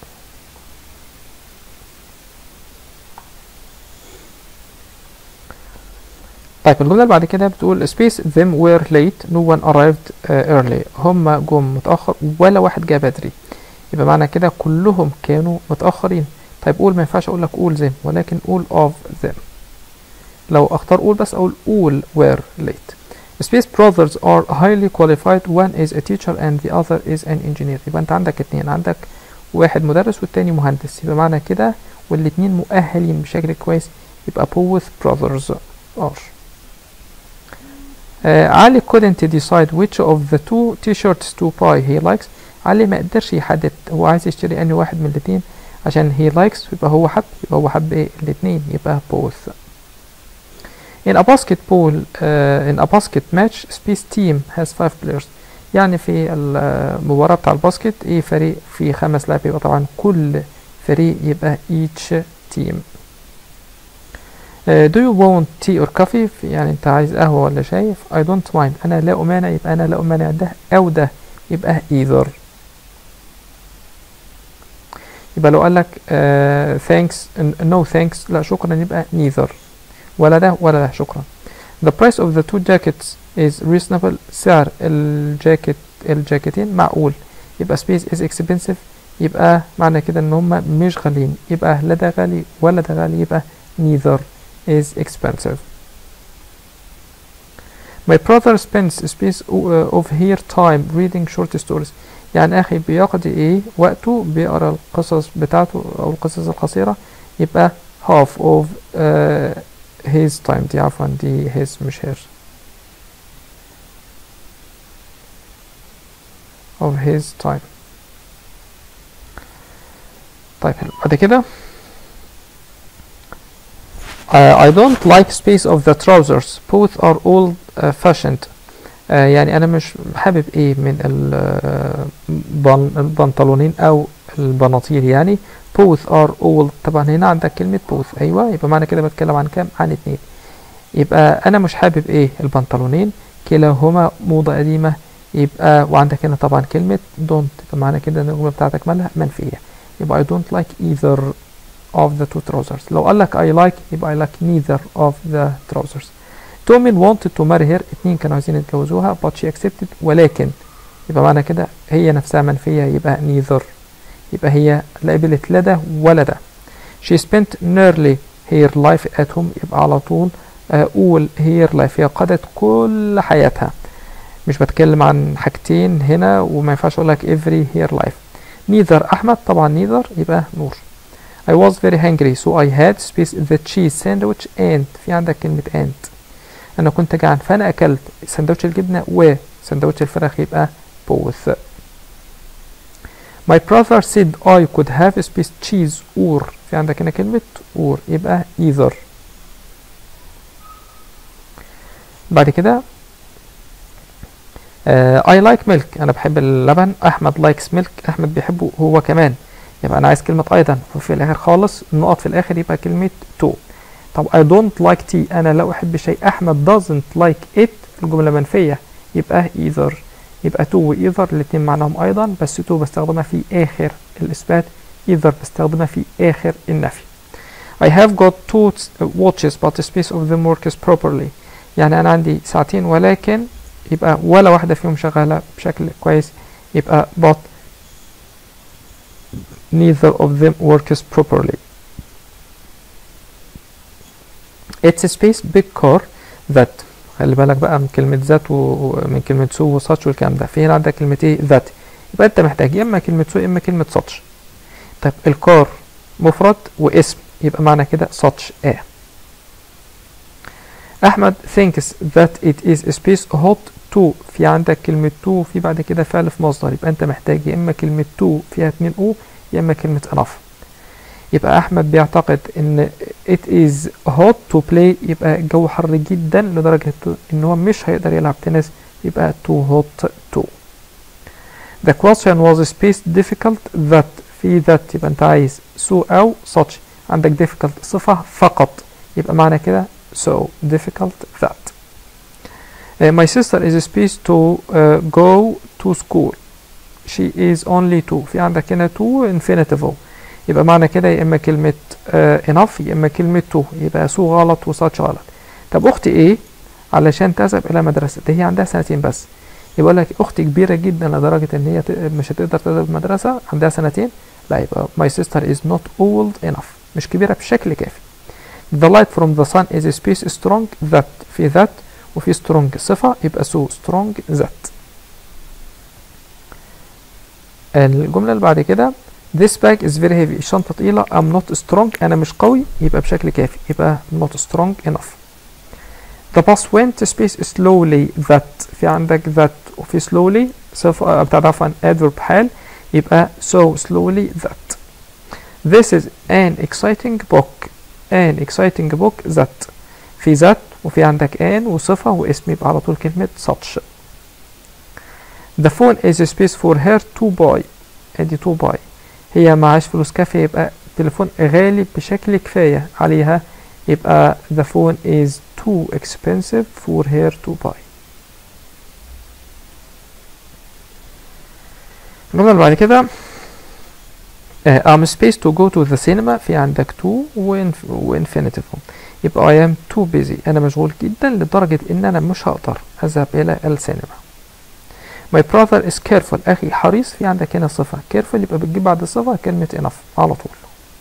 طيب الجملة اللي بعد كده بتقول space them were late no one arrived early. هم جم متأخر ولا واحد جاء بدري، يبقى معنى كده كلهم كانوا متأخرين. طيب all ما ينفعش اقول لك all them ولكن all of them. لو اختار all بس اقول all were late. Space brothers are highly qualified. One is a teacher and the other is an engineer. يبقى انت عندك اتنين، عندك واحد مدرس والتاني مهندس، يبقى معنى كده والاتنين مؤهلين بشكل كويس، يبقى both brothers are. علي couldn't decide which of the two t-shirts to buy he likes. علي ما قدرش يحدد هو عايز يشتري انهي واحد من الاتنين، عشان he likes يبقى هو حب ايه الاتنين، يبقى both. In a basket match, space team has 5 players. يعني في المباراة بتاع الباسكت ايه فريق فيه 5 لاعبين، يبقى طبعا كل فريق يبقى each team. Do you want tea or coffee؟ يعني انت عايز قهوة ولا شاي؟ I don't mind. انا لا امانع، يبقى انا لا امانع ده او ده، يبقى either. يبقى لو قالك thanks no thanks لا شكرا، يبقى neither. ولا ده ولا ده، شكرا. The price of the two jackets is reasonable. سعر الجاكيتين معقول، يبقى space is expensive. يبقى معنى كده ان هما مش غاليين، يبقى لا ده غالي ولا ده غالي، يبقى neither is expensive. My brother spends space of her time reading short stories. يعني اخي بيقضي ايه وقته بيقرا القصص بتاعته او القصص القصيرة، يبقى half of his time. دي عفوا دي his مش her. of his time. طيب حلو. بعد كده I don't like space of the trousers. Both are old fashioned. يعني انا مش حابب ايه من البنطلونين او البناطيل. يعني both are old. طبعا هنا عندك كلمة both. ايوه، يبقى معنى كده بتكلم عن كام؟ عن اتنين. يبقى انا مش حابب ايه البنطلونين، كلاهما موضة قديمة. يبقى وعندك هنا طبعا كلمة don't، يبقى معنى كده ان الجملة بتاعتك مالها منفية. يبقى I don't like either of the two trousers. لو قال لك I like يبقى I like neither of the trousers. Two men wanted to marry her. اتنين كانوا عايزين يتجوزوها but she accepted. ولكن يبقى معنى كده هي نفسها منفية، يبقى neither. يبقى هي لا قبلت لا ده ولا ده. She spent nearly her life at home. يبقى على طول all her life، هي قضت كل حياتها. مش بتكلم عن حاجتين هنا وما ينفعش اقول لك every her life. neither أحمد، طبعا neither يبقى نور. I was very hungry so I had space the cheese sandwich and. في عندك كلمة and. أنا كنت جعان فأنا أكلت سندوتش الجبنة وسندوتش الفراخ، يبقى both. My brother said I could have space cheese or. في عندك هنا كلمة or، يبقى either. بعد كده I like milk. أنا بحب اللبن. أحمد likes milk. أحمد بيحبه هو كمان. يبقى أنا عايز كلمة أيضا، وفي الآخر خالص النقط في الآخر يبقى كلمة to. طب I don't like tea. أنا لا أحب شيء. أحمد doesn't like it. الجملة منفية، يبقى either. يبقى to و either الاتنين معناهم أيضا، بس to بستخدمها في آخر الإثبات، either بستخدمها في آخر النفي. I have got two watches but the space of them works properly. يعني أنا عندي ساعتين ولكن يبقى ولا واحدة فيهم شغالة بشكل كويس، يبقى but neither of them works properly. It's a space big car that. خلي بالك بقى من كلمة ذات ومن كلمة سو وساتش والكلام ده. في هنا عندك كلمة ايه؟ ذات. يبقى انت محتاج يا اما كلمة سو يا اما كلمة ساتش. طيب الكار مفرد واسم، يبقى معنى كده ساتش ايه. أحمد thinks that it is a space hot to. في عندك كلمة to في بعد كده فعل في مصدر، يبقى أنت محتاج يا إما كلمة to فيها 2 أو يا إما كلمة enough. يبقى أحمد بيعتقد إن it is hot to play. يبقى الجو حر جدا لدرجة إن هو مش هيقدر يلعب تنس، يبقى too hot to. The question was space difficult that. في that يبقى أنت عايز so أو such. عندك difficult صفة فقط، يبقى معنى كده so difficult that. My sister is a space to go to school. She is only 2. في عندك هنا 2 infinitive، يبقى معنى كده يا اما كلمة enough يا اما كلمة to، يبقى so غلط وsuch غلط. طب اختي ايه علشان تذهب الى مدرسة، دي هي عندها 2 سنين بس، يقول لك اختي كبيره جدا لدرجه ان هي مش هتقدر تذهب المدرسه، عندها سنتين، لا يبقى my sister is not old enough، مش كبيره بشكل كافي. the light from the sun is a space strong that، في that وفي strong صفه يبقى so strong that. الجمله اللي بعد كده this bag is very heavy، الشنطه تقيله، I'm not strong، انا مش قوي، يبقى بشكل كافي يبقى not strong enough. the bus went space slowly that، في عندك that وفي slowly صفة بتاع ده عفوا adverb حال، يبقى so slowly that. this is an exciting book، an exciting book that، في that وفي عندك an وصفة واسم، يبقى على طول كلمة such. the phone is a space for her to buy، ادي to buy، هي معاش فلوس كافية، يبقى تليفون غالي بشكل كفاية عليها، يبقى the phone is too expensive for her to buy. الجملة اللي بعد كده I'm space to go to the cinema، في عندك to وinfinitive، يبقى I am too busy، أنا مشغول جدا لدرجة إن أنا مش هقدر أذهب إلى السينما. My brother is careful، أخي حريص، في عندك هنا صفة careful يبقى بتجيب بعد الصفة كلمة enough على طول.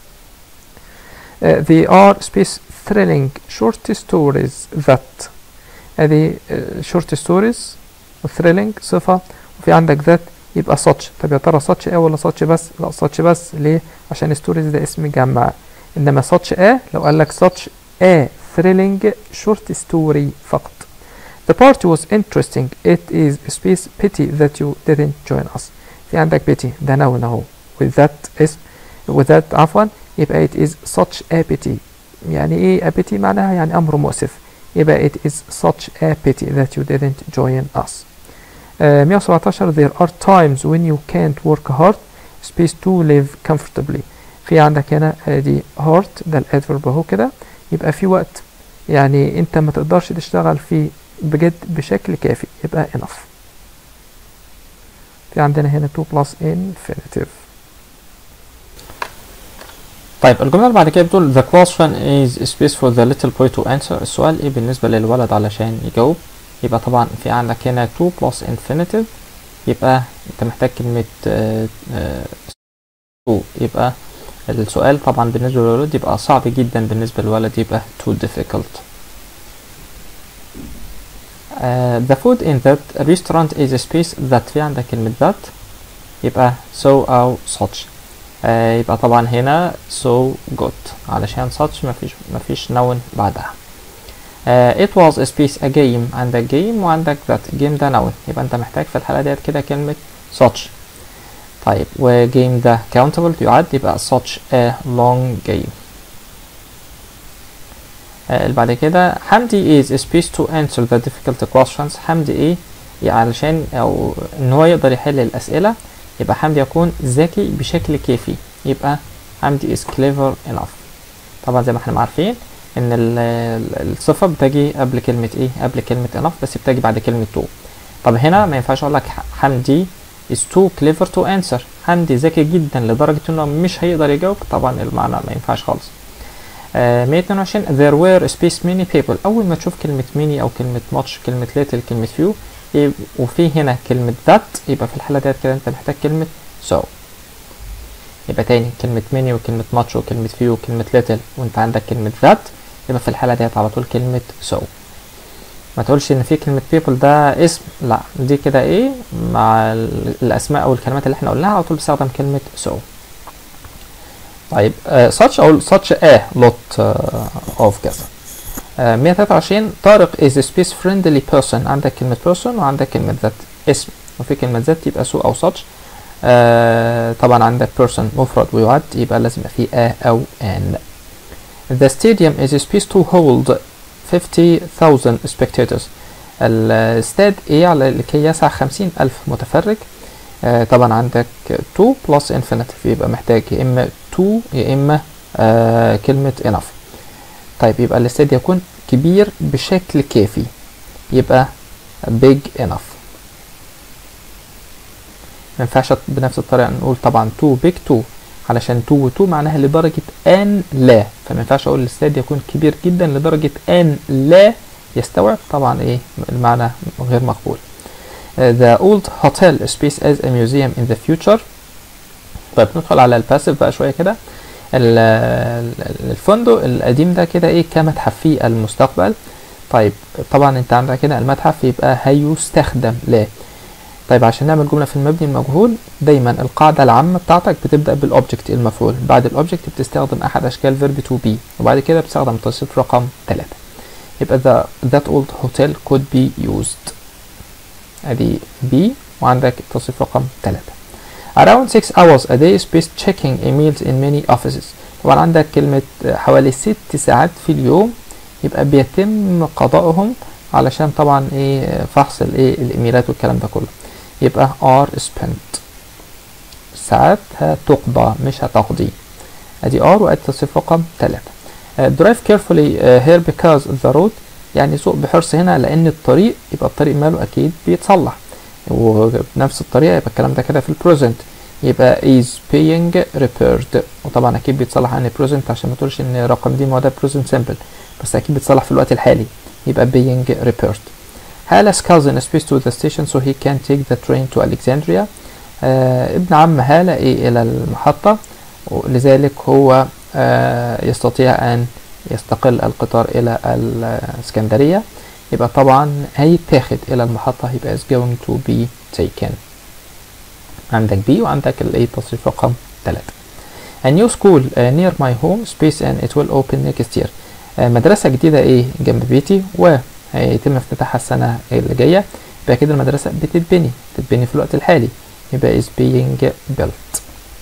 they are space thrilling short stories that، هذه short stories وthrilling صفة وفي عندك that يبقى such. طب يا ترى such a ولا such بس؟ لا such بس، ليه؟ عشان stories ده اسم جمع، إنما such a لو قال لك such a thrilling short story فقط. the party was interesting it is space pity that you didn't join us، في عندك pity ده noun أهو with that اسم with that عفوا، يبقى it is such a pity. يعني ايه a pity؟ معناها يعني أمر مؤسف، يبقى it is such a pity that you didn't join us. 117 there are times when you can't work hard space to live comfortably، في عندك هنا دي hard ده الادفرب اهو كده، يبقى في وقت يعني انت ما تقدرش تشتغل فيه بجد بشكل كافي، يبقى enough. في عندنا هنا to plus infinitive. طيب الجملة اللي بعد كده بتقول the question is space for the little boy to answer، السؤال ايه بالنسبة للولد علشان يجاوب، يبقى طبعا في عندك هنا to plus infinitive، يبقى انت محتاج كلمة to، يبقى السؤال طبعا بالنسبة للولد يبقى صعب جدا، بالنسبة للولد يبقى too difficult. the food in that restaurant is a space that، في عندك كلمة that يبقى so أو such، يبقى طبعا هنا so good علشان such مفيش noun بعدها. it was a space a game، عندك game وعندك that، game ده noun، يبقى انت محتاج في الحالة ديت كده كلمة such. طيب و game ده countable يعد، يبقى such a long game. اللي بعد كده حمدي is a space to answer the difficult questions، حمدي ايه؟ علشان او ان هو يقدر يحل الاسئلة، يبقى حمدي يكون ذكي بشكل كافي، يبقى حمدي is clever enough. طبعا زي ما احنا عارفين ان الصفة بتجي قبل كلمة ايه؟ قبل كلمة enough، بس بتجي بعد كلمة to. طب هنا ما ينفعش اقول لك حمدي is too clever to answer، حمدي ذكي جدا لدرجة انه مش هيقدر يجاوب، طبعا المعنى ما ينفعش خالص. 122 there were space many people، اول ما تشوف كلمة many او كلمة much كلمة little كلمة few وفي هنا كلمة that، يبقى في الحالة ديت كده انت محتاج كلمة so. يبقى تاني كلمة many وكلمة much وكلمة few وكلمة little وانت عندك كلمة that، يبقى في الحالة ديت على طول كلمة so. ما تقولش ان في كلمة people ده اسم، لا دي كده ايه مع الاسماء او الكلمات اللي احنا قلناها على طول بستخدم كلمة so. طيب such او such a lot of كذا. 123 طارق is a space friendly person، عندك كلمة person وعندك كلمة that اسم، وفي كلمة that يبقى so أو such. طبعا عندك person مفرد ويعد، يبقى لازم يبقى فيه a أو an. The stadium is a space to hold 50,000 spectators، الاستاد ايه على لكي يسع 50,000 متفرج. طبعا عندك to plus infinitive، يبقى محتاج يا إما to يا إما كلمة enough. طيب يبقى الاستاد يكون كبير بشكل كافي، يبقى big enough. ما ينفعش بنفس الطريقة نقول طبعا too big to، علشان to و to معناها لدرجة أن لا، فما ينفعش أقول الاستاد يكون كبير جدا لدرجة أن لا يستوعب، طبعا إيه المعنى غير مقبول. the old hotel space as a museum in the future. طيب ندخل على الباسيف بقى شوية كده. الفندق القديم ده كده ايه كمتحف في المستقبل. طيب طبعا انت عندك كده المتحف يبقى هيستخدم ل. طيب عشان نعمل جملة في المبني المجهول دايما القاعدة العامة بتاعتك بتبدأ بالاوبجكت المفعول، بعد الاوبجكت بتستخدم احد اشكال فيرب تو بي، وبعد كده بتستخدم تصريف رقم 3. يبقى that old hotel could be used، ادي B وعندك تصريف رقم 3. around 6 hours a day spaced checking emails in many offices. طبعا عندك كلمة حوالي 6 ساعات في اليوم يبقى بيتم قضائهم علشان طبعا ايه فحص الايه الايميلات والكلام ده كله، يبقى are spent، ساعات هتقضى مش هتقضي، ادي are وادي تصريف رقم 3. drive carefully here because the road، يعني سوق بحرص هنا لان الطريق يبقى الطريق ماله اكيد بيتصلح، وبنفس الطريقة يبقى الكلام ده كده في البريزنت يبقى is being repaired، وطبعا اكيد بيتصلح عن present عشان ما تقولش ان الرقم دي ما هو ده present simple، بس اكيد بيتصلح في الوقت الحالي يبقى being repaired. Hala's cousin is to the station so he can take the train to Alexandria. ابن عم هالة ايه الى المحطة، ولذلك هو يستطيع ان يستقل القطار الى الاسكندرية، يبقى طبعا هيتاخد الى المحطة يبقى is going to be taken. عندك B وعندك الايه تصريف رقم 3. A new school near my home space and it will open next year. مدرسة جديدة ايه جنب بيتي وهيتم افتتاحها السنة اللي جاية، يبقى كده المدرسة بتتبني في الوقت الحالي يبقى is being built.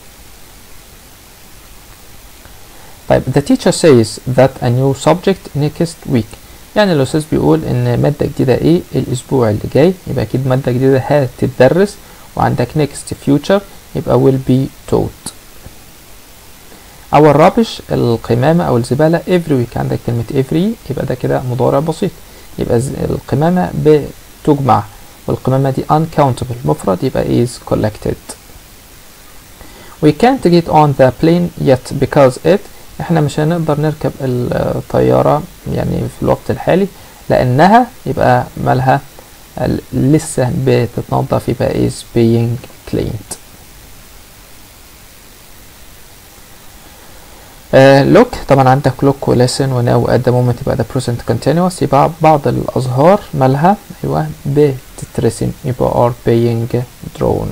طيب the teacher says that a new subject next week، يعني الأستاذ بيقول إن مادة جديدة إيه الأسبوع اللي جاي، يبقى أكيد مادة جديدة هتتدرس، وعندك next future يبقى will be taught. أو الرابش القمامة أو الزبالة every week، عندك كلمة every يبقى ده كده مضارع بسيط، يبقى القمامة بتجمع، والقمامة دي uncountable مفرد يبقى is collected. We can't get on the plane yet because it، احنا مش هنقدر نركب الطيارة يعني في الوقت الحالي لأنها يبقى مالها لسه بتتنظف يبقى is being cleaned. look طبعا عندك look و listen و now at the moment يبقى ده present continuous، يبقى بعض الأزهار مالها أيوة بتترسم يبقى are being drawn.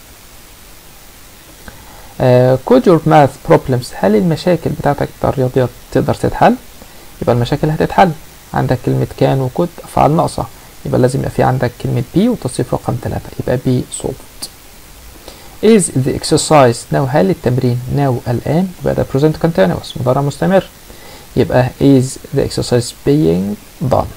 could your math problems، هل المشاكل بتاعتك بتاع الرياضيات تقدر تتحل؟ يبقى المشاكل هتتحل، عندك كلمة كان وكود أفعال ناقصة يبقى لازم يبقى في عندك كلمة B وتصريف رقم 3 يبقى B solved. is the exercise now، هل التمرين now الآن يبقى ده present continuous مضارع مستمر يبقى is the exercise being done.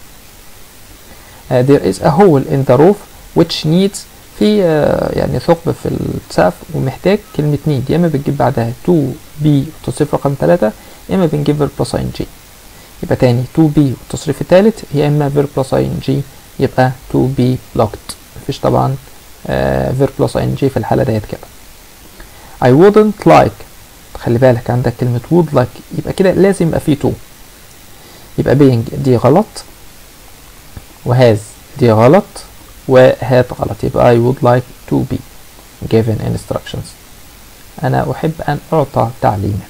there is a hole in the roof which needs، في يعني ثقب في السقف ومحتاج كلمة need، يا اما بتجيب بعدها to be وتصريف رقم 3 يا اما بنجيب verb plus ing، يبقى تاني to be والتصريف الثالث يا اما verb plus ing يبقى to be locked، مفيش طبعا verb plus ing في الحالة ديت كده. I wouldn't like، خلي بالك عندك كلمة would like يبقى كده لازم يبقى فيه to، يبقى being دي غلط وهاز دي غلط وهات غلط يبقى I would like to be given instructions، أنا أحب أن أعطى تعليمات.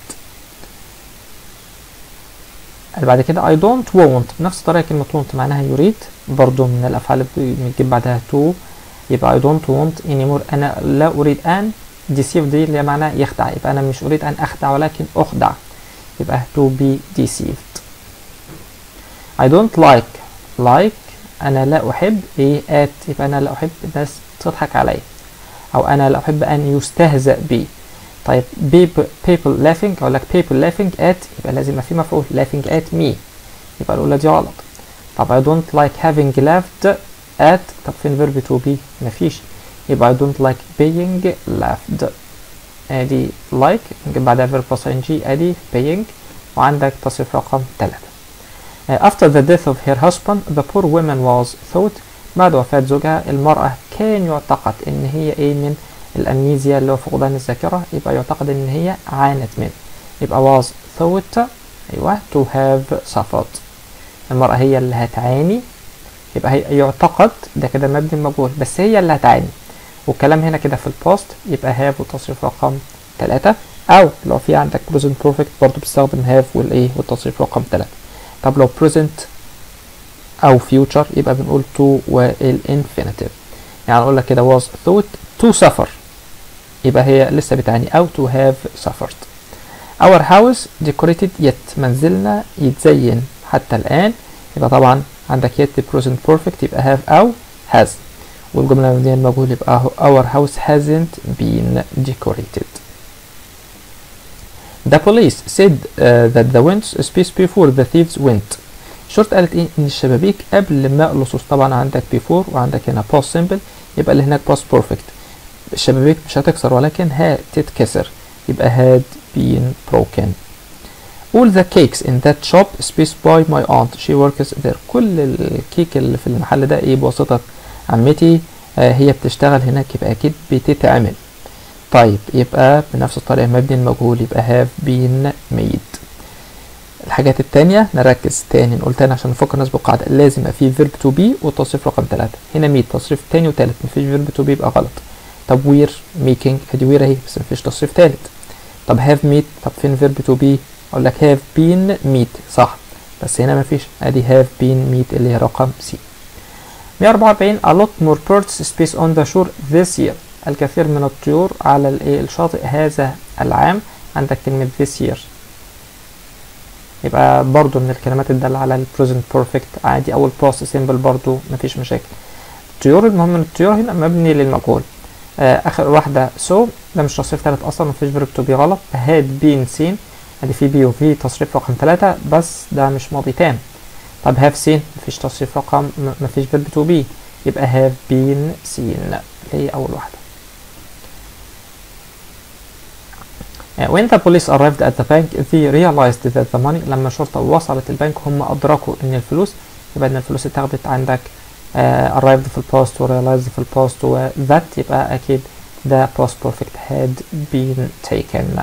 بعد كده I don't want، بنفس الطريقة كلمة want معناها يريد برضو من الأفعال اللي بنجيب بعدها to يبقى I don't want anymore، أنا لا أريد أن deceive دي اللي معناها يخدع، يبقى أنا مش أريد أن أخدع ولكن أخدع يبقى to be deceived. I don't like أنا لا أحب إيه at، يبقى أنا لا أحب الناس تضحك علي، أو أنا لا أحب أن يستهزأ بي. طيب people laughing، أقول لك people laughing at يبقى لازم يبقى في مفعول laughing at me يبقى الأولى دي غلط. طب I don't like having laughed at، طب فين verb to be مفيش يبقى I don't like being laughed، ادي like نجيب بعدها verb plus ing ادي being وعندك تصريف رقم 3. After the death of her husband the poor woman was thought، بعد وفاة زوجها المرأة كان يعتقد ان هي ايه من الامنيزيا اللي هو فقدان الذاكرة، يبقى يعتقد ان هي عانت منه يبقى was thought ايوه to have suffered، المرأة هي اللي هتعاني يبقى هي يعتقد ده كده مبني مجهول، بس هي اللي هتعاني. والكلام هنا كده في الباست يبقى have والتصريف رقم 3، او لو في عندك present perfect برضو بتستخدم have والايه والتصريف رقم 3. طب لو present او future يبقى بنقول to والinfinitive. يعني اقول لك كده was thought to suffer، يبقى هي لسه بتعاني، او to have suffered. our house decorated yet، منزلنا يتزين حتى الآن، يبقى طبعا عندك yet present perfect يبقى have أو has. والجملة المبنية المجهول يبقى our house hasn't been decorated. The police said that the windows space before the thieves went. الشرطة قالت ايه؟ ان الشبابيك قبل ما اللصوص. طبعا عندك before وعندك هنا past simple، يبقى اللي هناك past perfect. الشبابيك مش هتكسر ولكن هتتكسر، يبقى had been broken. all the cakes in that shop space by my aunt she works there. كل الكيك اللي في المحل ده ايه؟ بواسطة عمتي، هي بتشتغل هناك، يبقى اكيد بتتعمل. طيب يبقى بنفس الطريقة مبني المجهول يبقى have been made. الحاجات التانية نركز تاني، نقول تاني عشان نفكر الناس بالقاعدة. لازم يبقى فيه verb to be والتصريف رقم 3. هنا made تصريف تاني وتالت، مفيش verb to be يبقى غلط. طب we're making، ادي we're اهي بس مفيش تصريف تالت. طب have made، طب فين verb to be؟ اقول لك have been made صح، بس هنا مفيش، ادي have been made اللي هي رقم C. 144 a lot more birds space on the shore this year. الكثير من الطيور على الشاطئ هذا العام. عندك كلمة this year، يبقى برضو من الكلمات الدالة على ال present perfect عادي، أو ال past simple برضو مفيش مشاكل. الطيور، المهم ان الطيور هنا مبني للمجهول. آخر واحدة so، ده مش تصريف تالت أصلا، مفيش verb to be غلط. had been seen، ادي في بي وفي تصريف رقم 3 بس ده مش ماضي تام. طب have seen مفيش تصريف رقم، مفيش verb to be، يبقى have been seen اللي هي أول واحدة. when the police arrived at the bank they realized that the money. لما الشرطة وصلت البنك هم أدركوا إن الفلوس، يبقى إن الفلوس اتاخدت. عندك arrived في الباست و realized في الباست و that، يبقى أكيد the past perfect had been taken.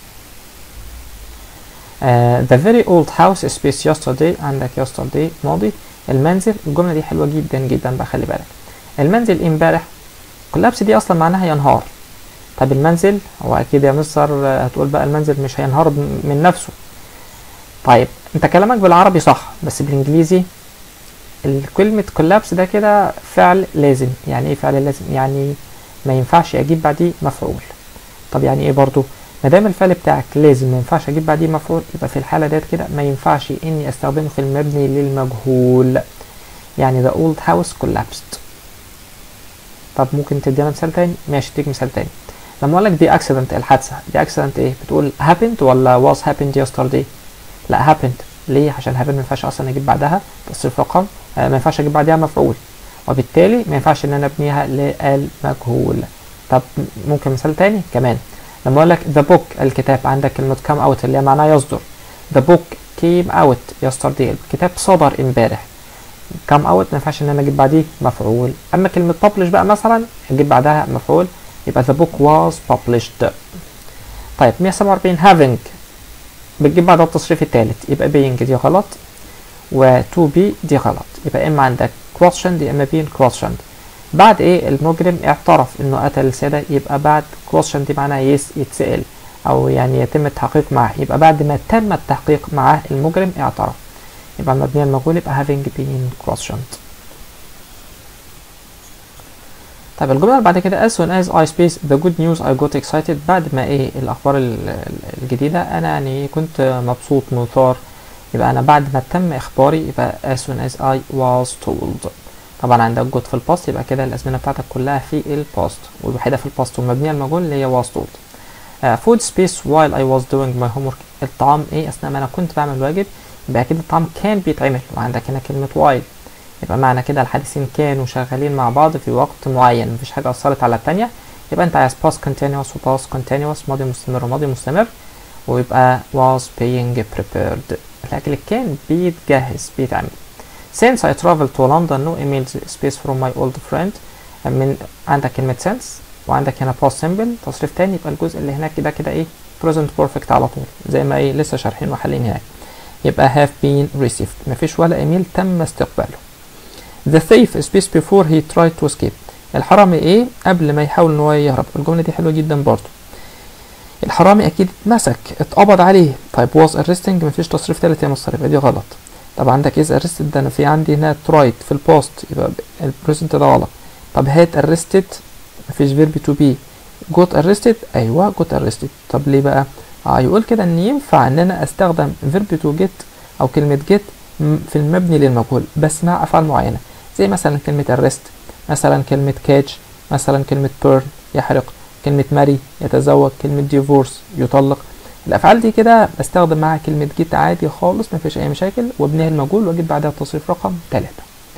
the very old house space yesterday. عندك yesterday ماضي. المنزل، الجملة دي حلوة جدا جدا بقى، خلي بالك. المنزل امبارح collapse دي أصلا معناها ينهار. طب المنزل، هو أكيد يا مستر هتقول بقى المنزل مش هينهار من نفسه. طيب أنت كلامك بالعربي صح، بس بالإنجليزي كلمة collapse ده كده فعل لازم. يعني إيه فعل لازم؟ يعني ما ينفعش أجيب بعديه مفعول. طب يعني إيه برضو؟ مادام الفعل بتاعك لازم ما ينفعش أجيب بعديه مفعول، يبقى في الحالة ديت كده ما ينفعش إني أستخدمه في المبني للمجهول. يعني the old house collapsed. طب ممكن تدينا مثال تاني؟ ماشي، اديك مثال تاني. لما اقول لك دي accident، الحادثة دي accident ايه؟ بتقول happened ولا was happened yesterday؟ لا happened. ليه؟ عشان happened ما ينفعش اصلا اجيب بعدها تصريف رقم، ما ينفعش اجيب بعدها مفعول، وبالتالي ما ينفعش ان انا ابنيها للمجهول. طب ممكن مثال تاني كمان. لما اقول لك the book، الكتاب، عندك كلمة come out اللي هي معناها يصدر. the book came out yesterday، الكتاب صدر امبارح. come out ما ينفعش ان انا اجيب بعديه مفعول. اما كلمة publish بقى مثلا اجيب بعدها مفعول، يبقى the book was published. طيب 147 having بتجيب بعدها التصريف الثالث، يبقى being دي غلط و to be دي غلط. يبقى اما عندك questioned يا اما being questioned. بعد ايه؟ المجرم اعترف انه قتل السادة، يبقى بعد questioned دي معناها يتسأل او يعني يتم التحقيق معه، يبقى بعد ما تم التحقيق معه المجرم اعترف، يبقى مبنية المجهول يبقى having been questioned. طيب الجملة اللي بعد كده as soon as I space the good news I got excited. بعد ما ايه الأخبار الجديدة أنا يعني كنت مبسوط مثار، يبقى أنا بعد ما تم إخباري يبقى as soon as I was told. طبعا عندك got في الباست، يبقى كده الأزمنة بتاعتك كلها في الباست، والوحيدة في الباست ومبنية المجهول اللي هي was told. food space while I was doing my homework. الطعام ايه أثناء ما أنا كنت بعمل واجب، يبقى أكيد الطعام كان بيتعمل، وعندك هنا كلمة while، يبقى معنى كده الحادثين كانوا شغالين مع بعض في وقت معين، مفيش حاجة أثرت على التانية. يبقى أنت عايز past continuous و past continuous، ماضي مستمر وماضي مستمر، ويبقى was being prepared، الأكل كان بيتجهز بيتعمل. since I traveled to London no emails space from my old friend. من عندك كلمة since وعندك هنا past simple تصريف تاني، يبقى الجزء اللي هناك كده ايه present perfect على طول، زي ما ايه لسه شارحين وحالين هناك. يبقى have been received، مفيش ولا ايميل تم استقباله. The thief space before he tried to escape. الحرامي ايه قبل ما يحاول ان هو يهرب. الجملة دي حلوة جدا برضو. الحرامي اكيد اتمسك، اتقبض عليه. طيب was arresting مفيش تصريف تالت يا مستر، يبقى دي غلط. طب عندك is arrested، ده انا في عندي هنا tried في البوست، يبقى البريزنت ده غلط. طب had arrested مفيش verb to be. got arrested، ايوه got arrested. طب ليه بقى؟ يقول كده ان ينفع ان انا استخدم verb to get او كلمة get في المبني للمجهول بس مع افعال معينة، زي مثلا كلمة arrest، مثلا كلمة catch، مثلا كلمة burn يحرق، كلمة marry يتزوج، كلمة divorce يطلق. الافعال دي كده بستخدم معاها كلمة get عادي خالص مفيش اي مشاكل، وابنيها المجهول واجيب بعدها التصريف رقم 3.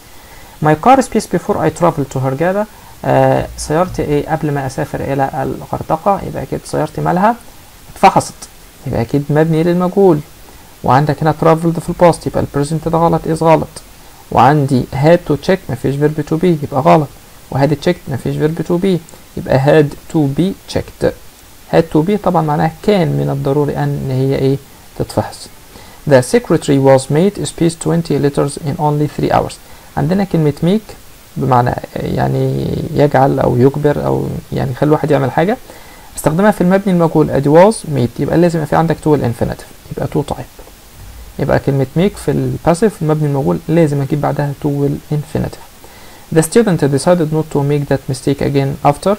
My car space before I travel to هرجادة. سيارتي ايه قبل ما اسافر الى الغردقة، يبقى اكيد سيارتي مالها اتفحصت، يبقى اكيد مبني للمجهول. وعندك هنا traveled في الباست، يبقى البريزنت ده غلط is غلط. وعندي had to check مفيش verb to be يبقى غلط، وهاد checked مفيش verb to be يبقى had to be checked. had to be طبعا معناها كان من الضروري ان هي ايه تتفحص. The secretary was made space 20 letters in only 3 hours. عندنا كلمة make بمعنى يعني يجعل او يجبر او يعني يخلي الواحد يعمل حاجة، استخدمها في المبني المجهول ادي was made، يبقى لازم يبقى في عندك to الانفينيتيف، يبقى to type. يبقى كلمة make في الباسيف المبني المجهول لازم اجيب بعدها to الانفينيتيف. The student decided not to make that mistake again after.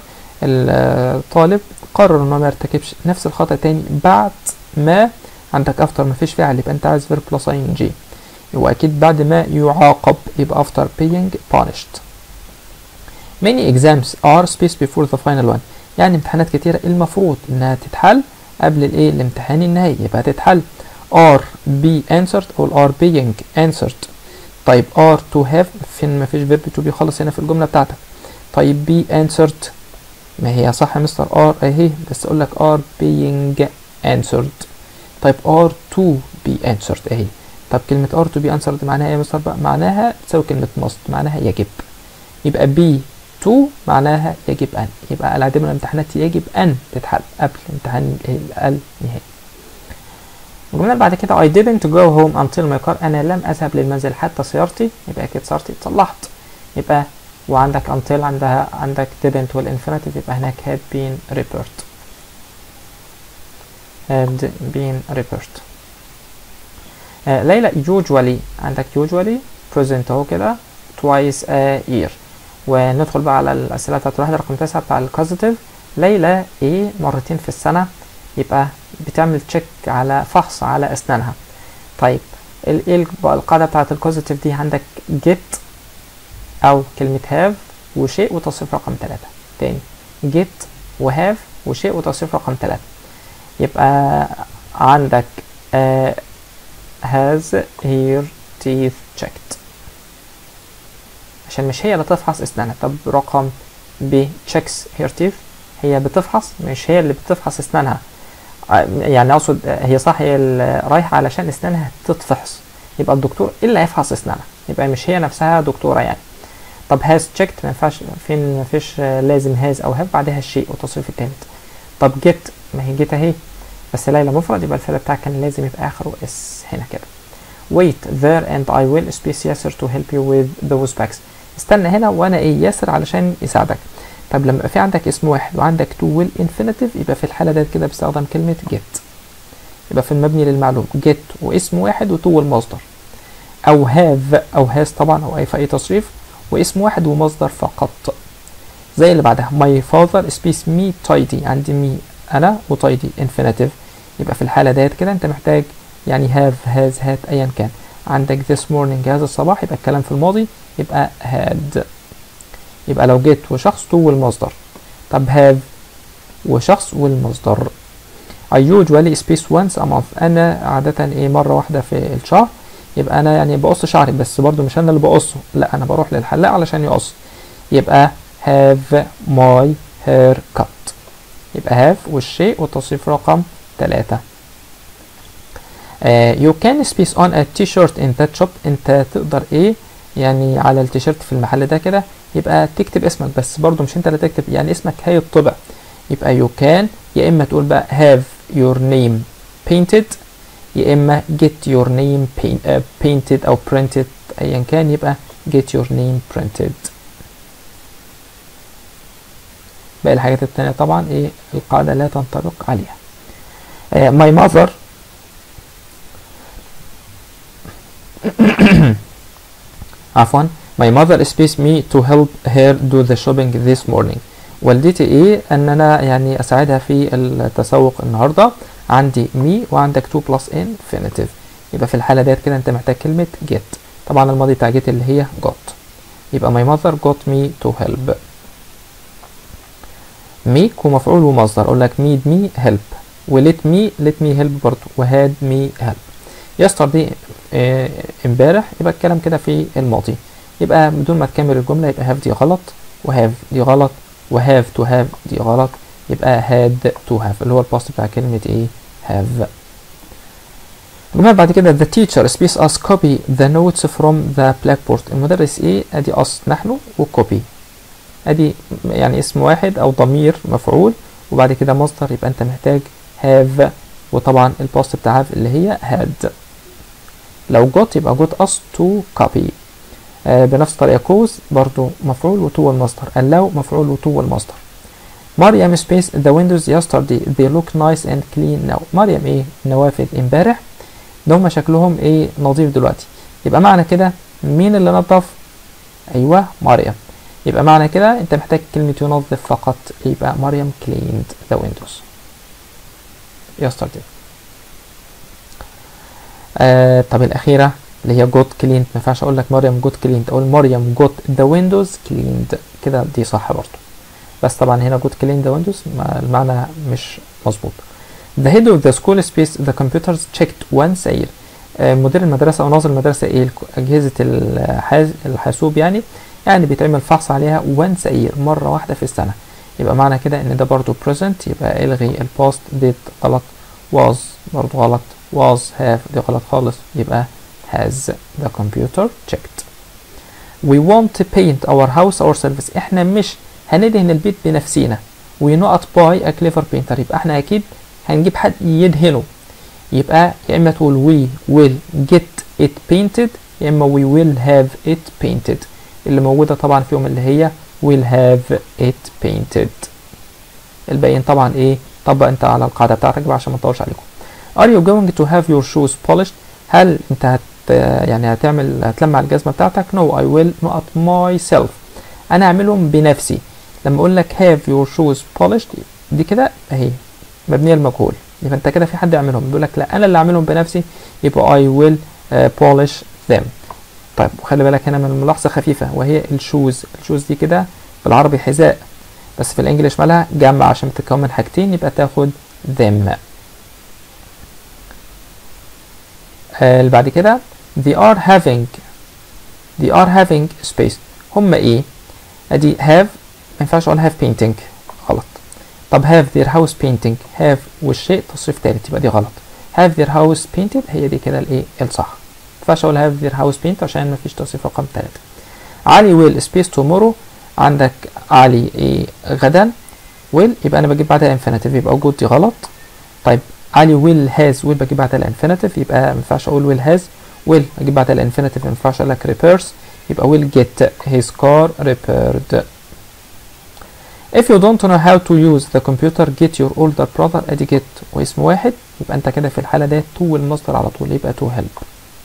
الطالب قرر انه ما يرتكبش نفس الخطأ تاني بعد ما عندك after مفيش فعل، يبقى انت عايز verb plus ing، واكيد بعد ما يعاقب يبقى after being punished. Many exams are space before the final one. يعني امتحانات كتيرة المفروض انها تتحل قبل الايه الامتحان النهائي، يبقى تتحل are be answered او are being answered. طيب are to have فين مفيش verb to be خالص هنا في الجملة بتاعتك. طيب be answered ما هي صح يا مستر are اهي، بس اقول لك are being answered. طيب are to be answered اهي. طب كلمة are to be answered معناها ايه يا مستر بقى؟ معناها تساوي كلمة must، معناها يجب. يبقى be to معناها يجب ان، يبقى العديد من الامتحانات يجب ان تتحل قبل امتحان النهائي. الجملة بعد كده I didn't go home until my car. أنا لم أذهب للمنزل حتى سيارتي، يبقى أكيد سيارتي اتصلحت. يبقى وعندك until عندك didn't والinfinitive، يبقى هناك had been repaired. had been repaired. ليلى usually عندك usually present اهو كده twice a year. وندخل بقى على الأسئلة بتاعت الواحدة رقم 9 بتاع الكوزيتيف. ليلى ايه مرتين في السنة، يبقى بتعمل تشيك على فحص على أسنانها. طيب ايه القاعدة بتاعت الكوزيتيف دي؟ عندك get أو كلمة have وشيء وتصريف رقم 3. تاني get وhave وشيء وتصريف رقم 3. يبقى عندك has her teeth checked عشان مش هي اللي تفحص أسنانها. طب رقم B checks her teeth، هي بتفحص مش هي اللي بتفحص أسنانها، يعني اقصد هي صح هي اللي رايحه علشان اسنانها تتفحص، يبقى الدكتور اللي هيفحص اسنانها، يبقى مش هي نفسها دكتوره يعني. طب هاز تشيكت ما ينفعش، فين ما فيش لازم هاز او هاف بعدها الشيء والتصريف الثالث. طب جيت ما هي جيت اهي بس ليلى مفرد، يبقى الفعل بتاعك كان لازم يبقى اخره اس هنا كده. wait there and I will space ياسر to help you with those bags. استنى هنا وانا ايه ياسر علشان يساعدك. طب لما يبقى في عندك اسم واحد وعندك to والانفينيتيف، يبقى في الحالة ديت كده بستخدم كلمة get، يبقى في المبني للمعلوم get واسم واحد وto والمصدر، أو have أو has طبعا أو في أي تصريف واسم واحد ومصدر فقط. زي اللي بعدها my father space me tidy، عندي me أنا وtidy infinitive، يبقى في الحالة ديت كده أنت محتاج يعني have has had أيا كان. عندك this morning هذا الصباح، يبقى الكلام في الماضي يبقى had، يبقى لو جيت وشخص تو والمصدر. طب have وشخص والمصدر. I usually space once a month، أنا عادة إيه مرة واحدة في الشهر، يبقى أنا يعني بقص شعري بس برضو مش أنا اللي بقصه، لا أنا بروح للحلاق علشان يقص، يبقى have my hair cut. يبقى have والشيء والتصريف رقم 3. You can space on a t-shirt in that shop، أنت تقدر إيه يعني على التيشيرت في المحل ده كده، يبقى تكتب اسمك بس برضو مش انت اللي تكتب، يعني اسمك هيطبع، يبقى you can يا اما تقول بقى have your name painted يا اما get your name painted او printed ايا كان، يبقى get your name printed. باقي الحاجات التانية طبعا ايه القاعدة لا تنطبق عليها. my mother عفوا my mother expects me to help her do the shopping this morning. والدتي ايه ان انا يعني اساعدها في التسوق النهارده. عندي me وعندك to plus infinitive، يبقى في الحالة ديت كده انت محتاج كلمة get. طبعا الماضي بتاع get اللي هي got، يبقى my mother got me to help. make ومفعول ومصدر، اقول لك made me help، و let me help برضو، و had me help. yesterday امبارح، يبقى الكلام كده في الماضي، يبقى بدون ما تكمل الجملة يبقى have دي غلط، و have دي غلط، و have to have دي غلط، يبقى had to have اللي هو الباست بتاع كلمة ايه have. الجملة بعد كده the teacher space us copy the notes from the blackboard. المدرس ايه ادي us نحن وكوبي، ادي يعني اسم واحد او ضمير مفعول وبعد كده مصدر، يبقى انت محتاج have، وطبعا الباست بتاع have اللي هي had. لو got يبقى got us to copy. بنفس الطريقة cause برضو مفعول وتو المصدر، allow مفعول وتو المصدر. مريم space the windows yesterday they look nice and clean now. مريم ايه نوافذ امبارح ده هما شكلهم ايه نظيف دلوقتي، يبقى معنى كده مين اللي نظف؟ ايوه مريم، يبقى معنى كده انت محتاج كلمة ينظف فقط، يبقى مريم cleaned the windows yesterday. طب الأخيرة اللي هي got cleaned، ما ينفعش أقول لك مريم got cleaned، أقول مريم got the windows cleaned، كده دي صح برضه، بس طبعا هنا got cleaned the windows المعنى مش مظبوط. the head of the school space the computers checked once a year. مدير المدرسة أو ناظر المدرسة إيه أجهزة الحاسوب يعني بيتعمل فحص عليها once a year مرة واحدة في السنة، يبقى معنى كده إن ده برضو present، يبقى الغي الباست did غلط، was برضو غلط، was have دي غلط خالص، يبقى has the computer checked. we want to paint our house ourselves. إحنا مش هندهن البيت بنفسينا. we not buy a clever painter، يبقى إحنا أكيد هنجيب حد يدهنه، يبقى يا إما تقول we will get it painted يا إما we will have it painted. اللي موجودة طبعا فيهم اللي هي will have it painted. الباقيين طبعا ايه طبق انت على القاعدة بتاعتك بقى عشان ما نطولش عليكم. are you going to have your shoes polished؟ هل انت هتلمع الجزمة بتاعتك؟ no I will not myself، انا اعملهم بنفسي. لما اقول لك have your shoes polished دي كده اهي مبنية المجهول، يبقى انت كده في حد يعملهم، بيقول لك لا انا اللي اعملهم بنفسي، يبقى I will polish them. طيب وخلي بالك هنا من ملاحظة خفيفة وهي الشوز دي كده بالعربي حذاء، بس في الانجليش مالها جمع عشان تتكون من حاجتين، يبقى تاخد them. اللي بعد كده they are having space، هم ايه؟ ادي have ما ينفعش اقول have painting غلط. طب have their house painting، have والشيء تصريف تالت يبقى دي غلط. have their house painted هي دي كده الايه الصح، ما ينفعش اقول have their house painted عشان ما فيش تصريف رقم 3. علي will space tomorrow، عندك علي ايه غدا will يبقى انا بجيب بعدها infinitive يبقى وجود دي غلط. طيب علي will has will بجيب بعدها الانفينيتيف يبقى ما ينفعش اقول will has، will اجيب بعدها الانفينيتيف ما ينفعش اقول لك repairs يبقى will get his car repaired. if you don't know how to use the computer get your older brother، ادي get واسم واحد يبقى انت كده في الحالة دي to المصدر على طول يبقى to help.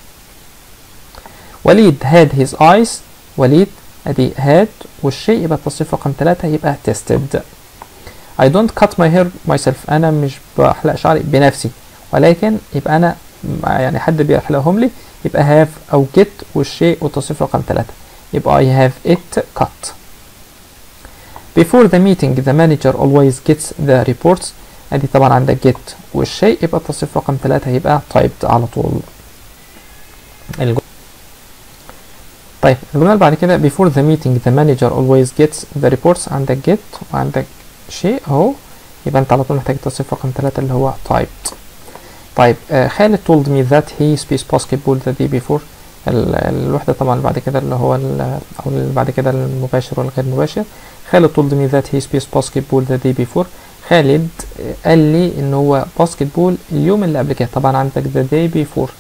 وليد had his eyes، وليد ادي had والشيء يبقى التصريف رقم 3 يبقى tested. I don't cut my hair myself، انا مش بحلق شعري بنفسي ولكن يبقى انا يعني حد بيحلقهم لي، يبقى have او get والشيء والتصريف رقم 3 يبقى I have it cut. before the meeting the manager always gets the reports، ادي طبعا عندك get والشيء يبقى التصريف رقم 3 يبقى typed على طول. طيب الجملة اللي بعد كده before the meeting the manager always gets the reports، عندك get وعندك شيء اهو يبقى انت على طول محتاج التصريف رقم 3 اللي هو typed. طيب خالد told me that he plays basketball the day before، الوحدة طبعا اللي بعد كده اللي هو او اللي بعد كده المباشر والغير مباشر. خالد told me that he plays basketball the day before، خالد قال لي ان هو باسكتبول اليوم اللي قبل كده، طبعا عندك the day before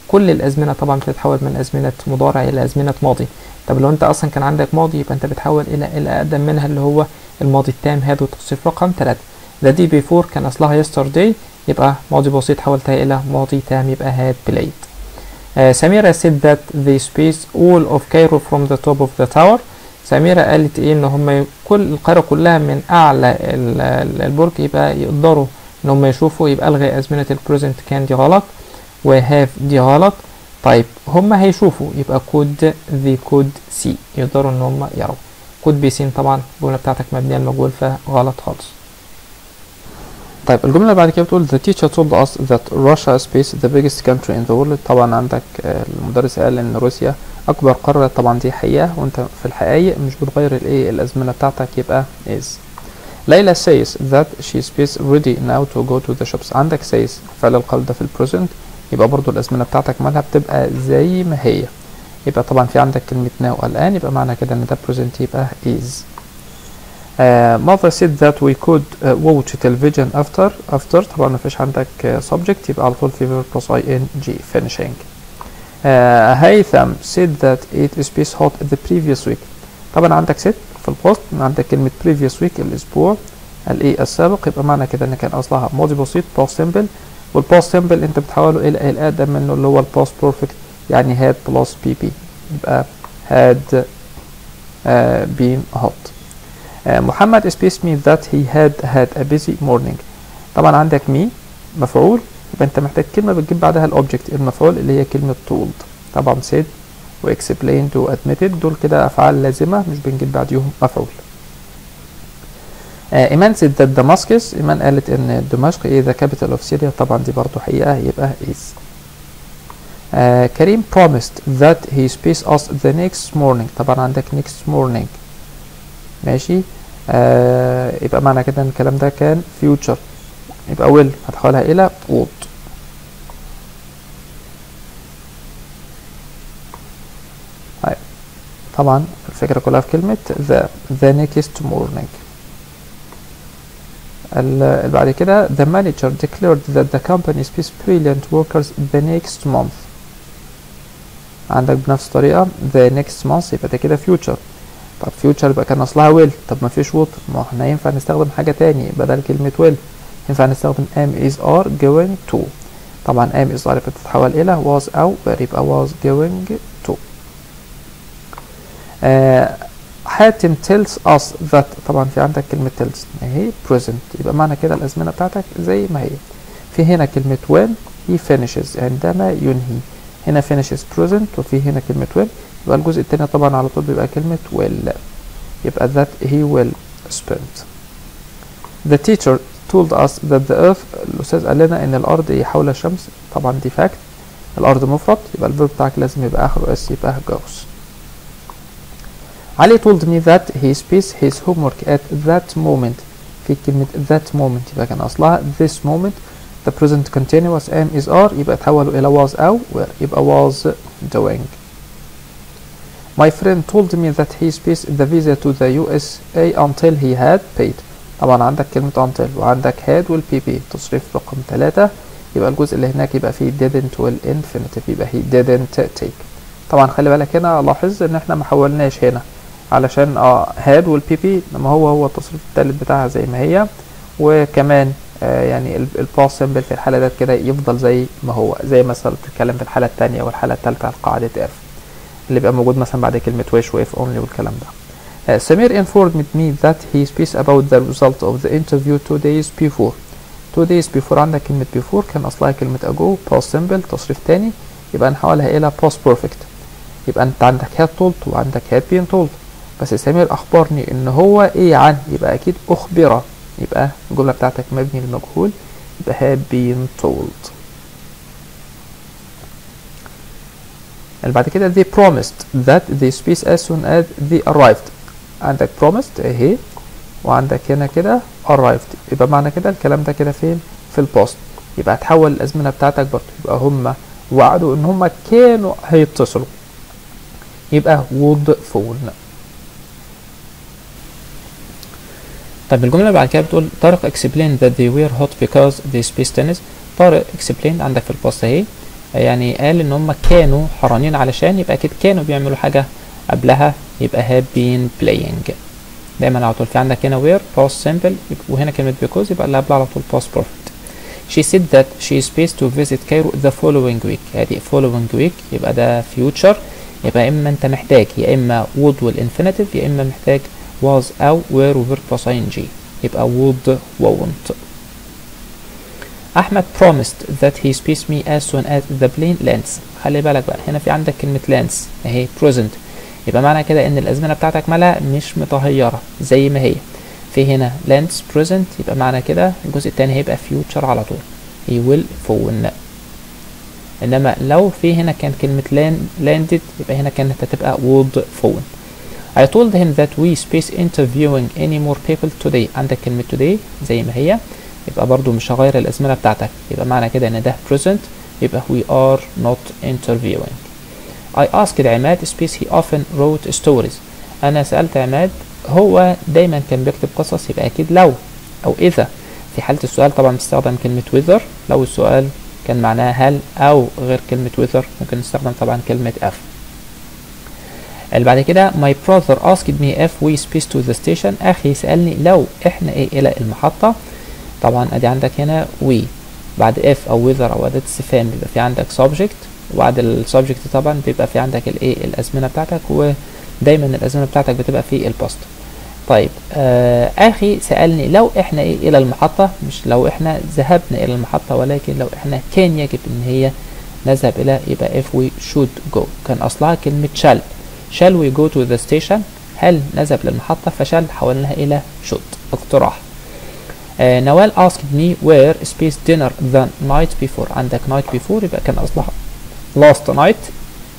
كل الازمنه طبعا بتتحول من ازمنه مضارع الى ازمنه ماضي. طب لو انت اصلا كان عندك ماضي يبقى انت بتحول الى اقدم منها اللي هو الماضي التام had والتصريف رقم 3. the day before كان اصلها yesterday يبقى ماضي بسيط حولتها الى ماضي تام يبقى had played. سميرة said that they spaced all of Cairo from the top of the tower. سميرة قالت ايه ان هم كل القاهرة كلها من اعلى البرج يبقى يقدروا ان هم يشوفوا، يبقى الغي ازمنة البريزنت كان دي غلط وهاف دي غلط. طيب هم هيشوفوا يبقى could they could see يقدروا ان هم يروا. could be seen طبعا الجملة بتاعتك مبنية المجهول فغلط خالص. طيب الجملة اللي بعد كده بتقول the teacher told us that Russia is the biggest country in the world. طبعا عندك المدرس قال ان روسيا اكبر قارة، طبعا دي حقيقة وانت في الحقائق مش بتغير الايه الازمنة بتاعتك يبقى is. ليلى says that she is ready now to go to the shops. عندك says فعل القول ده في البريزنت يبقى برضو الازمنة بتاعتك مالها بتبقى زي ما هي، يبقى طبعا في عندك كلمة now الان يبقى معنى كده ان ده present يبقى is. mother said that we could watch television after طبعا مفيش عندك subject يبقى على طول في verb plus ing finishing. هيثم said that it is hot the previous week. طبعا عندك said في البوست عندك كلمة previous week الأسبوع الايه السابق يبقى معنى كده ان كان اصلها ماضي بسيط past simple، والpast simple انت بتحوله الى الأقدم منه اللي هو الpast perfect يعني had plus pp يبقى had been hot. محمد space me that he had a busy morning. طبعا عندك me مفعول يبقى انت محتاج كلمة بتجيب بعدها الاوبجكت المفعول اللي هي كلمة told. طبعا said و explained و admitted دول كده افعال لازمة مش بنجيب بعديهم مفعول. ايمان said that Damascus ايمان قالت ان دمشق ايه the capital of Syria. طبعا دي برضو حقيقة يبقى is. كريم promised that he space us the next morning. طبعا عندك next morning ماشي. يبقى معنى كده ان الكلام ده كان future يبقى will هتحولها الى would. طيب طبعا الفكرة كلها في كلمة the next morning. اللي بعد كده the manager declared that the company space brilliant workers the next month. عندك بنفس الطريقة the next month يبقى ده كده future. طب future يبقى كان اصلها will، طب ما فيش would، ما احنا ينفع نستخدم حاجة تاني بدل كلمة will، ينفع نستخدم am is are going to. طبعا am is are بتتحول الى was او were يبقى was going to. حاتم tells us that طبعا في عندك كلمة tells اهي present يبقى معنى كده الازمنة بتاعتك زي ما هي. في هنا كلمة when he finishes عندما ينهي، هنا finishes present وفي هنا كلمة when يبقى الجزء التاني طبعا على طول بيبقى كلمة will يبقى that he will spend. The teacher told us that the earth الأستاذ قال لنا إن الأرض حول الشمس. طبعا دي fact الأرض مفرد يبقى الفيرب بتاعك لازم يبقى آخره اس يبقى goes. علي told me that he spaced his homework at that moment. في كلمة that moment يبقى كان أصلها this moment. The present continuous am is are يبقى تحولوا إلى was أو were يبقى was doing. My friend told me that he spaced the visa to the USA until he had paid. طبعا عندك كلمة until وعندك had والPP تصريف رقم 3 يبقى الجزء اللي هناك يبقى فيه didn't والinfinitive يبقى he didn't take. طبعا خلي بالك هنا لاحظ ان احنا ما حولناش هنا علشان had والPP لما هو التصريف الثالث بتاعها زي ما هي، وكمان يعني الباس سيمبل في الحالة ده كده يفضل زي ما هو زي مثلا بتتكلم في الحالة الثانية والحالة الثالثة على قاعدة if اللي بيبقى موجود مثلا بعد كلمة wish و if only والكلام ده. سمير informed me that he speaks about the result of the interview 2 days before. 2 days before عندك كلمة before كان أصلها كلمة ago past simple تصريف تاني يبقى نحولها إلى past perfect يبقى أنت عندك had told وعندك had been told، بس سمير أخبرني إن هو إيه عن يبقى أكيد أخبره يبقى الجملة بتاعتك مبني للمجهول يبقى had been told. اللي بعد كده they promised that they speak as soon as they arrived. عندك promised اهي وعندك هنا كده arrived يبقى معنى كده الكلام ده كده فين في البوست يبقى هتحول الازمنه بتاعتك برضه يبقى هم وعدوا ان هم كانوا هيتصلوا يبقى would phone. طب الجملة اللي بعد كده بتقول طارق explained that they were hot because they spaced tennis. طارق explained عندك في البوست اهي يعني قال ان هم كانوا حرانين علشان، يبقى اكيد كانوا بيعملوا حاجة قبلها، يبقى have been playing. دايما على طول في عندك هنا where past simple، وهنا كلمة because يبقى اللي قبلها على طول past perfect. She said that she is supposed to visit Cairo the following week. هذه following week يبقى ده future، يبقى اما انت محتاج يا اما would والinfinitive، يا اما محتاج was او were وverb plus ing، يبقى would won't. احمد promised that he space me as soon as the plane lands. خلي بالك بقى هنا في عندك كلمة lands اهي present، يبقى معنى كده ان الازمنة بتاعتك مالها مش متغيرة زي ما هي. في هنا lands present، يبقى معنى كده الجزء التاني هيبقى future على طول، he will phone. انما لو في هنا كان كلمة landed يبقى هنا كانت هتبقى would phone. I told him that we space interviewing any more people today. عندك كلمة today زي ما هي، يبقى برضو مش هغير الازمنة بتاعتك، يبقى معنى كده ان ده present، يبقى we are not interviewing. I asked عماد space he often wrote stories. انا سألت عماد هو دايما كان بيكتب قصص، يبقى اكيد لو او اذا. في حالة السؤال طبعا بتستخدم كلمة whether، لو السؤال كان معناها هل او غير كلمة whether ممكن نستخدم طبعا كلمة if. اللي بعد كده my brother asked me if we space to the station. اخي سألني لو احنا ايه الى المحطة. طبعا ادي عندك هنا we بعد if او whether او اداة استفهام بيبقى في عندك subject، وبعد السبجكت طبعا بيبقى في عندك الايه الازمنة بتاعتك، ودايما الازمنة بتاعتك بتبقى في الباست. طيب اخي سألني لو احنا ايه الى المحطة، مش لو احنا ذهبنا الى المحطة، ولكن لو احنا كان يجب ان هي نذهب الى، يبقى if we should go. كان اصلها كلمة shall we go to the station، هل نذهب للمحطة، فشال حولناها الى should، اقتراح. نوال asked me where space dinner the night before. عندك night before يبقى كان اصلها last night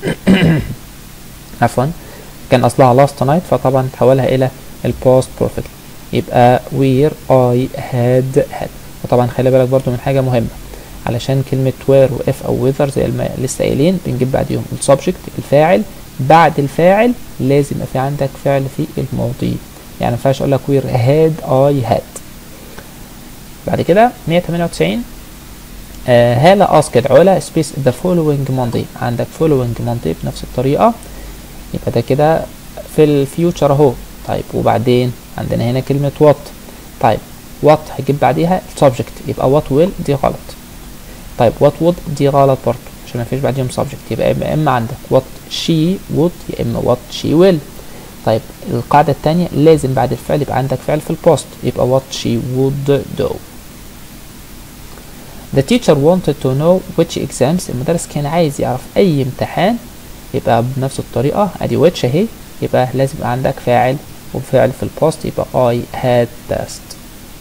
عفوا كان اصلها last night، فطبعا تحولها الى الباست بيرفكت، يبقى where I had. وطبعا خلي بالك برضو من حاجة مهمة، علشان كلمة where و if أو whether زي ما لسه قايلين بنجيب بعديهم السبجكت الفاعل، بعد الفاعل لازم يبقى في عندك فعل في الماضي، يعني مينفعش أقول لك where had I had. بعد كده 198 هالة asked علا space the following Monday. عندك following Monday بنفس الطريقة، يبقى ده كده في الفيوتشر اهو. طيب وبعدين عندنا هنا كلمة what. طيب what هجيب بعديها subject، يبقى what will دي غلط. طيب what would دي غلط برضه عشان ما فيش بعديهم subject، يبقى يا اما عندك what she would يا اما what she will. طيب القاعدة التانية لازم بعد الفعل يبقى عندك فعل في البوست، يبقى what she would do. The teacher wanted to know which exams. المدرس كان عايز يعرف اي امتحان، يبقى بنفس الطريقة ادي which اهي، يبقى لازم يبقى عندك فاعل وفعل في البوست، يبقى I had passed.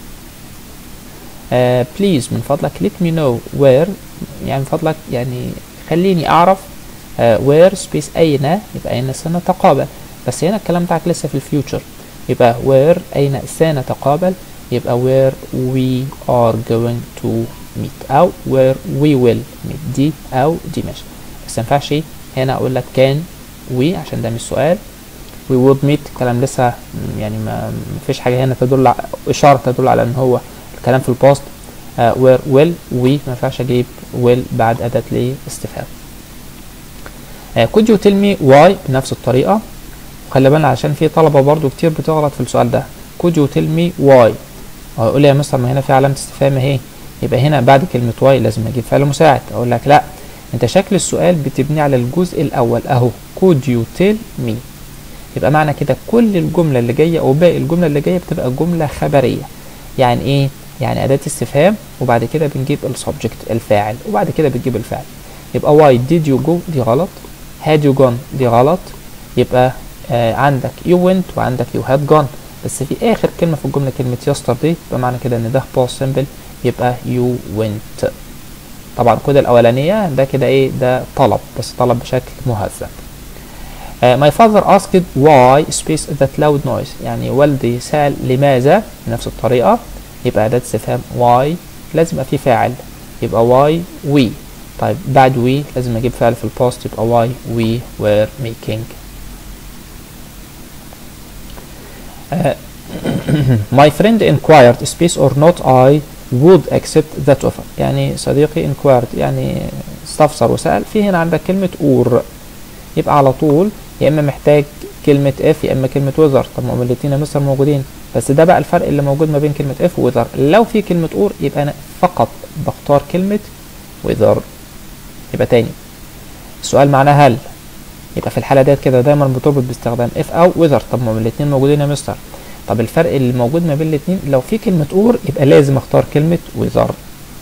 please من فضلك let me know where، يعني من فضلك يعني خليني اعرف where space اين، يبقى اين سنتقابل، بس هنا الكلام بتاعك لسه في الفيوتشر، يبقى where اين سنتقابل، يبقى where we are going to meet او where we will meet، دي او دي ماشي، بس مينفعش هنا اقول لك كان we عشان ده مش سؤال، we would meet الكلام لسه يعني ما فيش حاجة هنا تدل اشارة تدل على ان هو الكلام في البوست. where will we ما ينفعش اجيب will بعد اداة الاستفهام. could you tell me why بنفس الطريقة، وخلي بالنا عشان في طلبة برضو كتير بتغلط في السؤال ده. could you tell me why، هيقول لي يا مستر ما هنا في علامة استفهام اهي، يبقى هنا بعد كلمة why لازم اجيب فعل مساعد. اقول لك لا، انت شكل السؤال بتبني على الجزء الاول اهو could you tell me، يبقى معنى كده كل الجملة اللي جاية او باقي الجملة اللي جاية بتبقى جملة خبرية. يعني ايه؟ يعني اداة استفهام وبعد كده بنجيب السبجكت الفاعل وبعد كده بتجيب الفعل. يبقى why did you go دي غلط، had you gone دي غلط، يبقى عندك you went وعندك you had gone، بس في اخر كلمة في الجملة كلمة yesterday، يبقى معنى كده ان ده past simple، يبقى you went. طبعا الكودة الاولانية ده كده ايه، ده طلب بس طلب بشكل مهذب. my father asked why space that loud noise، يعني والدي سأل لماذا بنفس الطريقة، يبقى أداة استفهام why لازم يبقى فيه فاعل، يبقى why we. طيب بعد we لازم أجيب فعل في البوست، يبقى why we were making. my friend inquired space or not I would accept that offer، يعني صديقي inquired يعني استفسر وسأل، في هنا عندك كلمة اور، يبقى على طول يا اما محتاج كلمة اف يا اما كلمة وذر. طب ما هم الاتنين يا مستر موجودين، بس ده بقى الفرق اللي موجود ما بين كلمة اف ووذر. لو في كلمة اور يبقى انا فقط بختار كلمة وذر. يبقى تاني السؤال معناه هل، يبقى في الحالة ديت كده دايما بتربط باستخدام اف او وذر. طب ما هم الاتنين موجودين يا مستر. طب الفرق اللي موجود ما بين الاتنين، لو في كلمة اور يبقى لازم اختار كلمة وذر.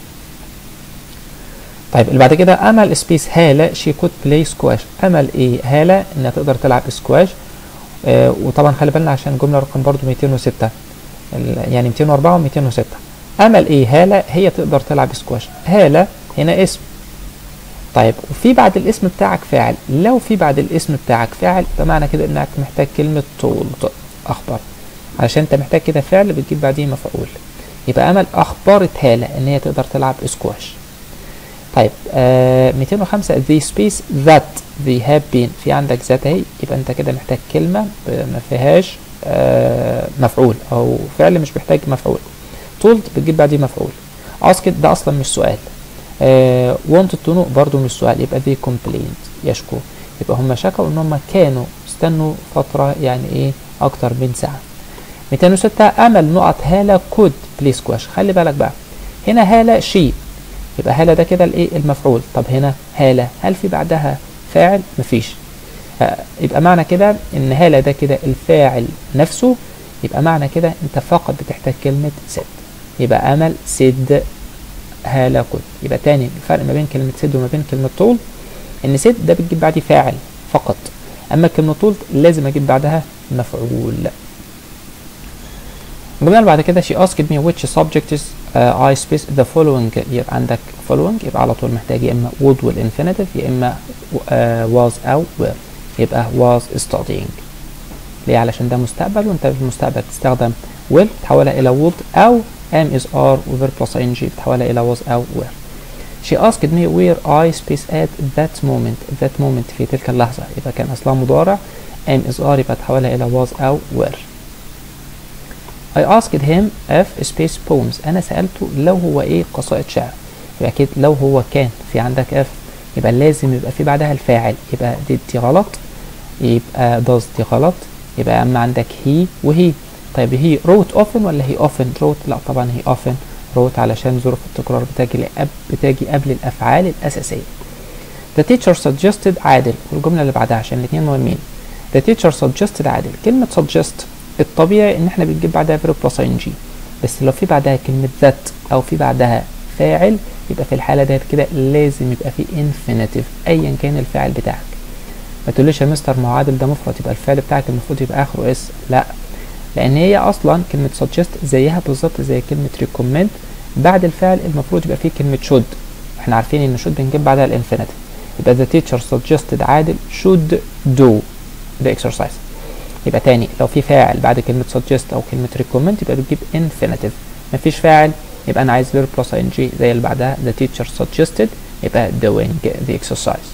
طيب اللي بعد كده امل سبيس هالة شي كود بلاي سكواش. امل ايه؟ هالة انها تقدر تلعب سكواش. وطبعا خلي بالنا عشان الجملة رقم برضو 206 يعني 204 و 206. امل ايه؟ هالة هي تقدر تلعب سكواش. هالة هنا اسم. طيب وفي بعد الاسم بتاعك فاعل، لو في بعد الاسم بتاعك فاعل فمعنى كده انك محتاج كلمة told اخبر، علشان انت محتاج كده فعل بتجيب بعديه مفعول. يبقى امل اخبرت هالة ان هي تقدر تلعب سكواش. طيب 205 the space that they have been، في عندك ذات اهي، يبقى انت كده محتاج كلمة ما فيهاش مفعول او فعل مش محتاج مفعول. told بتجيب بعديه مفعول. asked ده اصلا مش سؤال. wanted to know برضو مش سؤال، يبقى they complained يشكو. يبقى هم شكوا ان هم كانوا استنوا فترة يعني ايه اكتر من ساعة. 206 امل نقط هالة كود بلاي سكواش. خلي بالك بقى هنا هالة شي، يبقى هالة ده كده الايه المفعول. طب هنا هالة هل في بعدها فاعل؟ مفيش. يبقى معنى كده ان هالة ده كده الفاعل نفسه، يبقى معنى كده انت فقط بتحتاج كلمة سد. يبقى امل سد هالة كود. يبقى تاني الفرق ما بين كلمة سد وما بين كلمة طول، ان سد ده بتجيب بعديه فاعل فقط، اما كلمة طول لازم اجيب بعدها مفعول. الجملة اللي بعد كده she asked me which subjects I space the following. يبقى عندك following يبقى على طول محتاج يا اما would والinfinitive يا اما was او were. يبقى was studying. ليه؟ علشان ده مستقبل وانت في المستقبل تستخدم will تحولها الى would، او am is are وverb plus ing تحولها الى was او were. she asked me where I space at that moment. that moment في تلك اللحظة، يبقى كان اصلها مضارع. am is are يبقى تحولها الى was او were. I asked him if space poems. أنا سألته لو هو إيه قصائد شعر. يبقى أكيد لو هو كان في عندك if يبقى لازم يبقى في بعدها الفاعل. يبقى دي غلط، يبقى does دي غلط، يبقى أما عندك he وهي. طيب هي wrote often ولا he often wrote؟ لا طبعا he often wrote علشان ظروف التكرار بتاجي قبل الأفعال الأساسية. The teacher suggested عادل. والجملة اللي بعدها عشان الاتنين مهمين. The teacher suggested عادل. كلمة suggest الطبيعي ان احنا بنجيب بعدها verb plus ing، بس لو في بعدها كلمة that او في بعدها فاعل يبقى في الحالة ديت كده لازم يبقى في infinitive ايا كان الفاعل بتاعك. ما تقوليش يا مستر ما هو عادل ده مفرد يبقى الفعل بتاعك المفروض يبقى اخره اس. لا، لان هي اصلا كلمة suggest زيها بالظبط زي كلمة recommend، بعد الفعل المفروض يبقى فيه كلمة should. احنا عارفين ان should بنجيب بعدها الانفينيتيف. يبقى the teacher suggested عادل should do the exercise. يبقى تاني لو في فاعل بعد كلمة suggest أو كلمة recommend يبقى بتجيب infinitive. مفيش فاعل يبقى أنا عايز verb plus ing زي اللي بعدها the teacher suggested يبقى doing the exercise.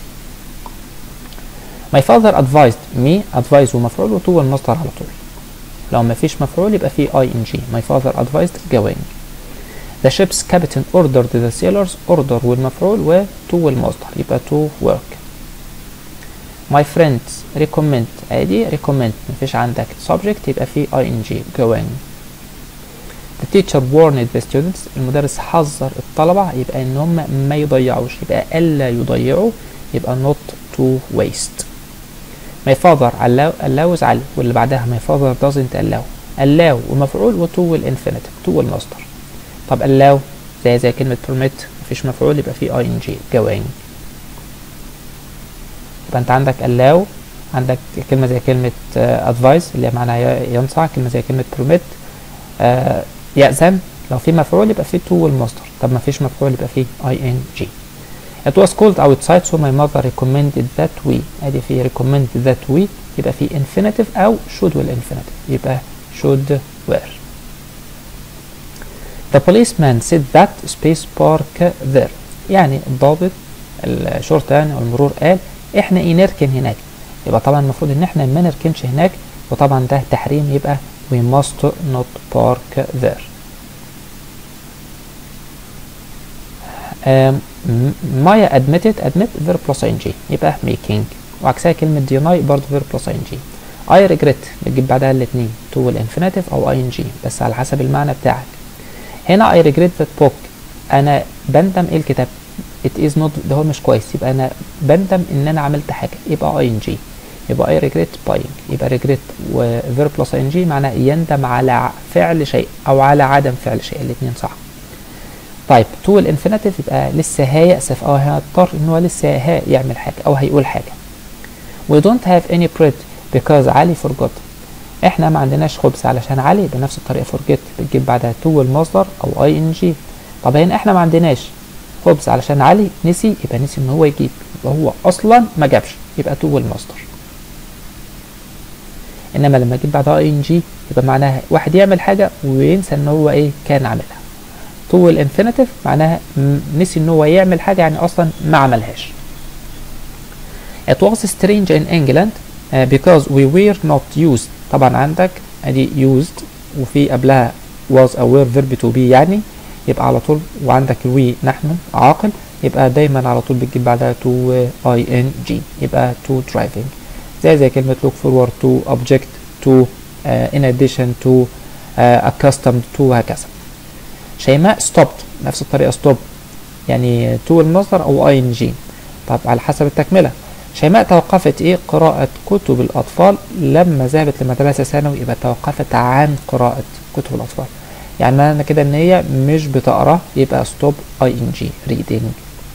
My father advised me. advise ومفعول وتو المصدر على طول. لو مفيش مفعول يبقى في ing. My father advised going. The ship's captain ordered the sailors. order والمفعول وتو المصدر يبقى to work. My friends recommend عادي recommend مفيش عندك subject يبقى في ing going. The teacher warned the students. المدرس حذر الطلبة يبقى ان هم ما يضيعوش، يبقى ألا يضيعوا يبقى not to waste. My father allows علي واللي بعدها my father doesn't allow ومفعول وتو والانفينيتيف تو والمصدر. طب allow زي كلمة permit مفيش مفعول يبقى في ing going. يبقى انت عندك allow، عندك كلمة زي كلمة advise اللي معناها ينصح، كلمة زي كلمة permit يأذن. لو في مفعول يبقى في to والمصدر. طب ما فيش مفعول يبقى في ing. It was cold outside so my mother recommended that we. ادي في recommended that we يبقى في infinitive او should والinfinitive يبقى should were. The policeman said that space park there. يعني الضابط الشرطة يعني والمرور قال احنا ايه نركن هناك. يبقى طبعا المفروض ان احنا ما نركنش هناك، وطبعا ده تحريم يبقى we must not park there. مايا admitted admit verb plus ing يبقى making، وعكسها كلمة deny برضه verb plus ing. I regret بتجيب بعدها الاتنين to والinfinitive أو ing بس على حسب المعنى بتاعك. هنا I regret that book أنا بندم إيه الكتاب، it is not ده هو مش كويس، يبقى أنا بندم إن أنا عملت حاجة يبقى ing، يبقى I regret buying، يبقى regret و verb plus ing معناه يندم على فعل شيء أو على عدم فعل شيء، الاتنين صح. طيب to الانفينيتيف يبقى لسه هيأسف أو هيضطر إن هو لسه هيعمل حاجة أو هيقول حاجة. We don't have any bread because علي forgot، احنا ما عندناش خبز علشان علي بنفس الطريقة forget بتجيب بعدها to والمصدر أو ing. طب هنا احنا ما عندناش خبز علشان علي نسي، يبقى نسي إن هو يجيب، يبقى هو أصلا ما جابش، يبقى to والمصدر. إنما لما أجيب بعدها ing يبقى معناها واحد يعمل حاجة وينسى إن هو إيه كان عاملها. to الانفينيتيف معناها نسي إن هو يعمل حاجة يعني أصلا ما عملهاش. It was strange in England because we were not used. طبعا عندك ادي used وفي قبلها was أو were verb to be يعني، يبقى على طول وعندك we نحن عاقل، يبقى دايما على طول بتجيب بعدها to ing يبقى to driving، زي كلمة look forward to object to in addition to accustomed to هكذا. شيماء stopped نفس الطريقة stop يعني to المصدر أو ing. طب على حسب التكملة، شيماء توقفت ايه قراءة كتب الأطفال لما ذهبت لمدرسة ثانوي، يبقى توقفت عن قراءة كتب الأطفال، يعني معنى كده ان هي مش بتقرا، يبقى stop ing reading.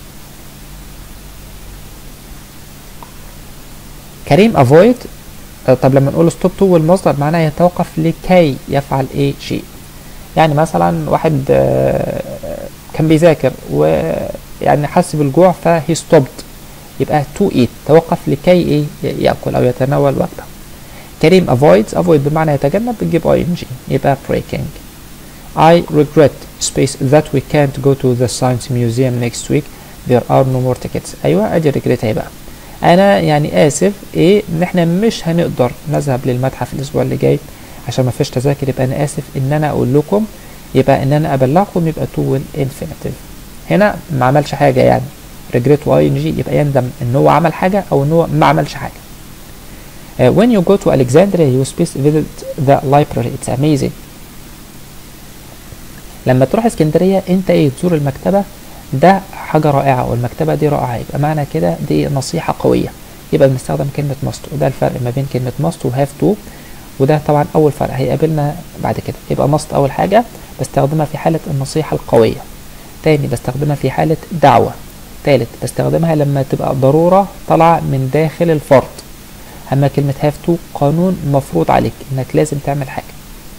كريم avoid، طب لما نقول stop to والمصدر معناه يتوقف لكي يفعل ايه شيء، يعني مثلا واحد كان بيذاكر ويعني حس بالجوع فهي stopped، يبقى to eat توقف لكي ايه يأكل أو يتناول وجبة. كريم avoid بمعنى يتجنب بتجيب ing يبقى breaking. I regret space that we can't go to the science museum next week there are no more tickets. أيوة أدي regret اهي بقى، أنا يعني آسف إيه إن إحنا مش هنقدر نذهب للمتحف الأسبوع اللي جاي عشان ما فيش تذاكر، يبقى أنا آسف إن أنا أقول لكم، يبقى إن أنا أبلغكم، يبقى to الانفينيتيف. هنا ما عملش حاجة يعني regret و ing يبقى يندم إن هو عمل حاجة أو إن هو ما عملش حاجة. When you go to Alexandria you visit the library it's amazing. لما تروح اسكندرية انت ايه تزور المكتبة، ده حاجة رائعة والمكتبة دي رائعة، يبقى معنى كده دي نصيحة قوية، يبقى بنستخدم كلمة must، وده الفرق ما بين كلمة must و have to، وده طبعا أول فرق هيقابلنا بعد كده. يبقى must أول حاجة بستخدمها في حالة النصيحة القوية، تاني بستخدمها في حالة دعوة، تالت بستخدمها لما تبقى ضرورة طالعة من داخل الفرد. أما كلمة have to قانون مفروض عليك إنك لازم تعمل حاجة.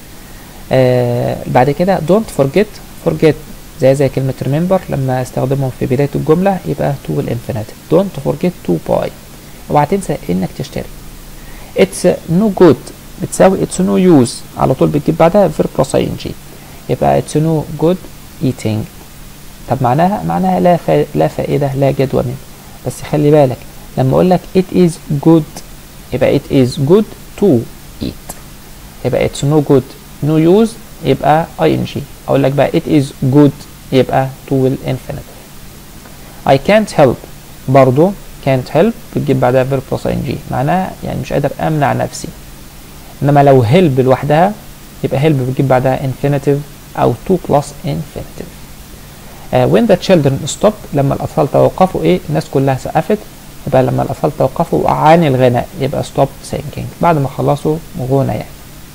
بعد كده don't forget زي كلمة remember لما استخدمهم في بداية الجملة يبقى to الانفينيتيف. don't forget to buy اوعى تنسى إنك تشتري. it's no good بتساوي it's no use على طول بتجيب بعدها verb plus ing يبقى it's no good eating. طب معناها لا فائدة لا جدوى منه، بس خلي بالك لما اقول لك it is good يبقى it is good to eat، يبقى it's no good no use يبقى ing. اقول لك بقى it is good يبقى to الانفينيتيف. I can't help برضو can't help بتجيب بعدها verb plus ing معناها يعني مش قادر امنع نفسي، انما لو help لوحدها يبقى help بتجيب بعدها infinitive او to plus infinitive. when the children stopped لما الأطفال توقفوا إيه الناس كلها سقفت، يبقى لما الأطفال توقفوا عن الغناء يبقى stopped singing بعد ما خلصوا غنى يعني.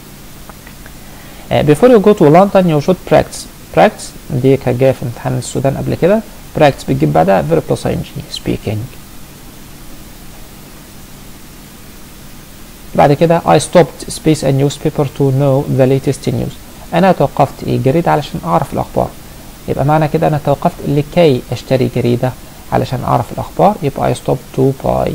before you go to London you should practice دي كانت جاية في امتحان السودان قبل كده، practice بتجيب بعدها verb plus ing speaking. بعد كده I stopped space a newspaper to know the latest news. أنا توقفت إيه جريدة علشان أعرف الأخبار، يبقى معنى كده أنا توقفت لكي أشتري جريدة علشان أعرف الأخبار، يبقى I stopped to buy.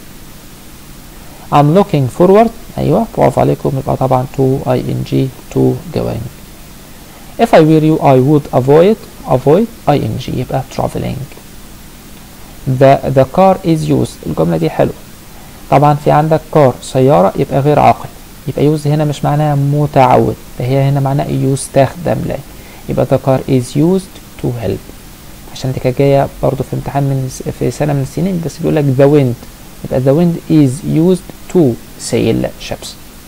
I'm looking forward أيوة برافو عليكم، يبقى طبعا to ing to going. If I were you I would avoid ing يبقى traveling. The car is used الجملة دي حلوة، طبعا في عندك car سيارة يبقى غير عاقل، يبقى used هنا مش معناها متعود، فهي هنا معناها يستخدم له، يبقى the car is used to help. عشان دي كانت جايه برضه في امتحان في سنه من السنين، بس بيقول لك the wind، يبقى the wind is used to sail ships.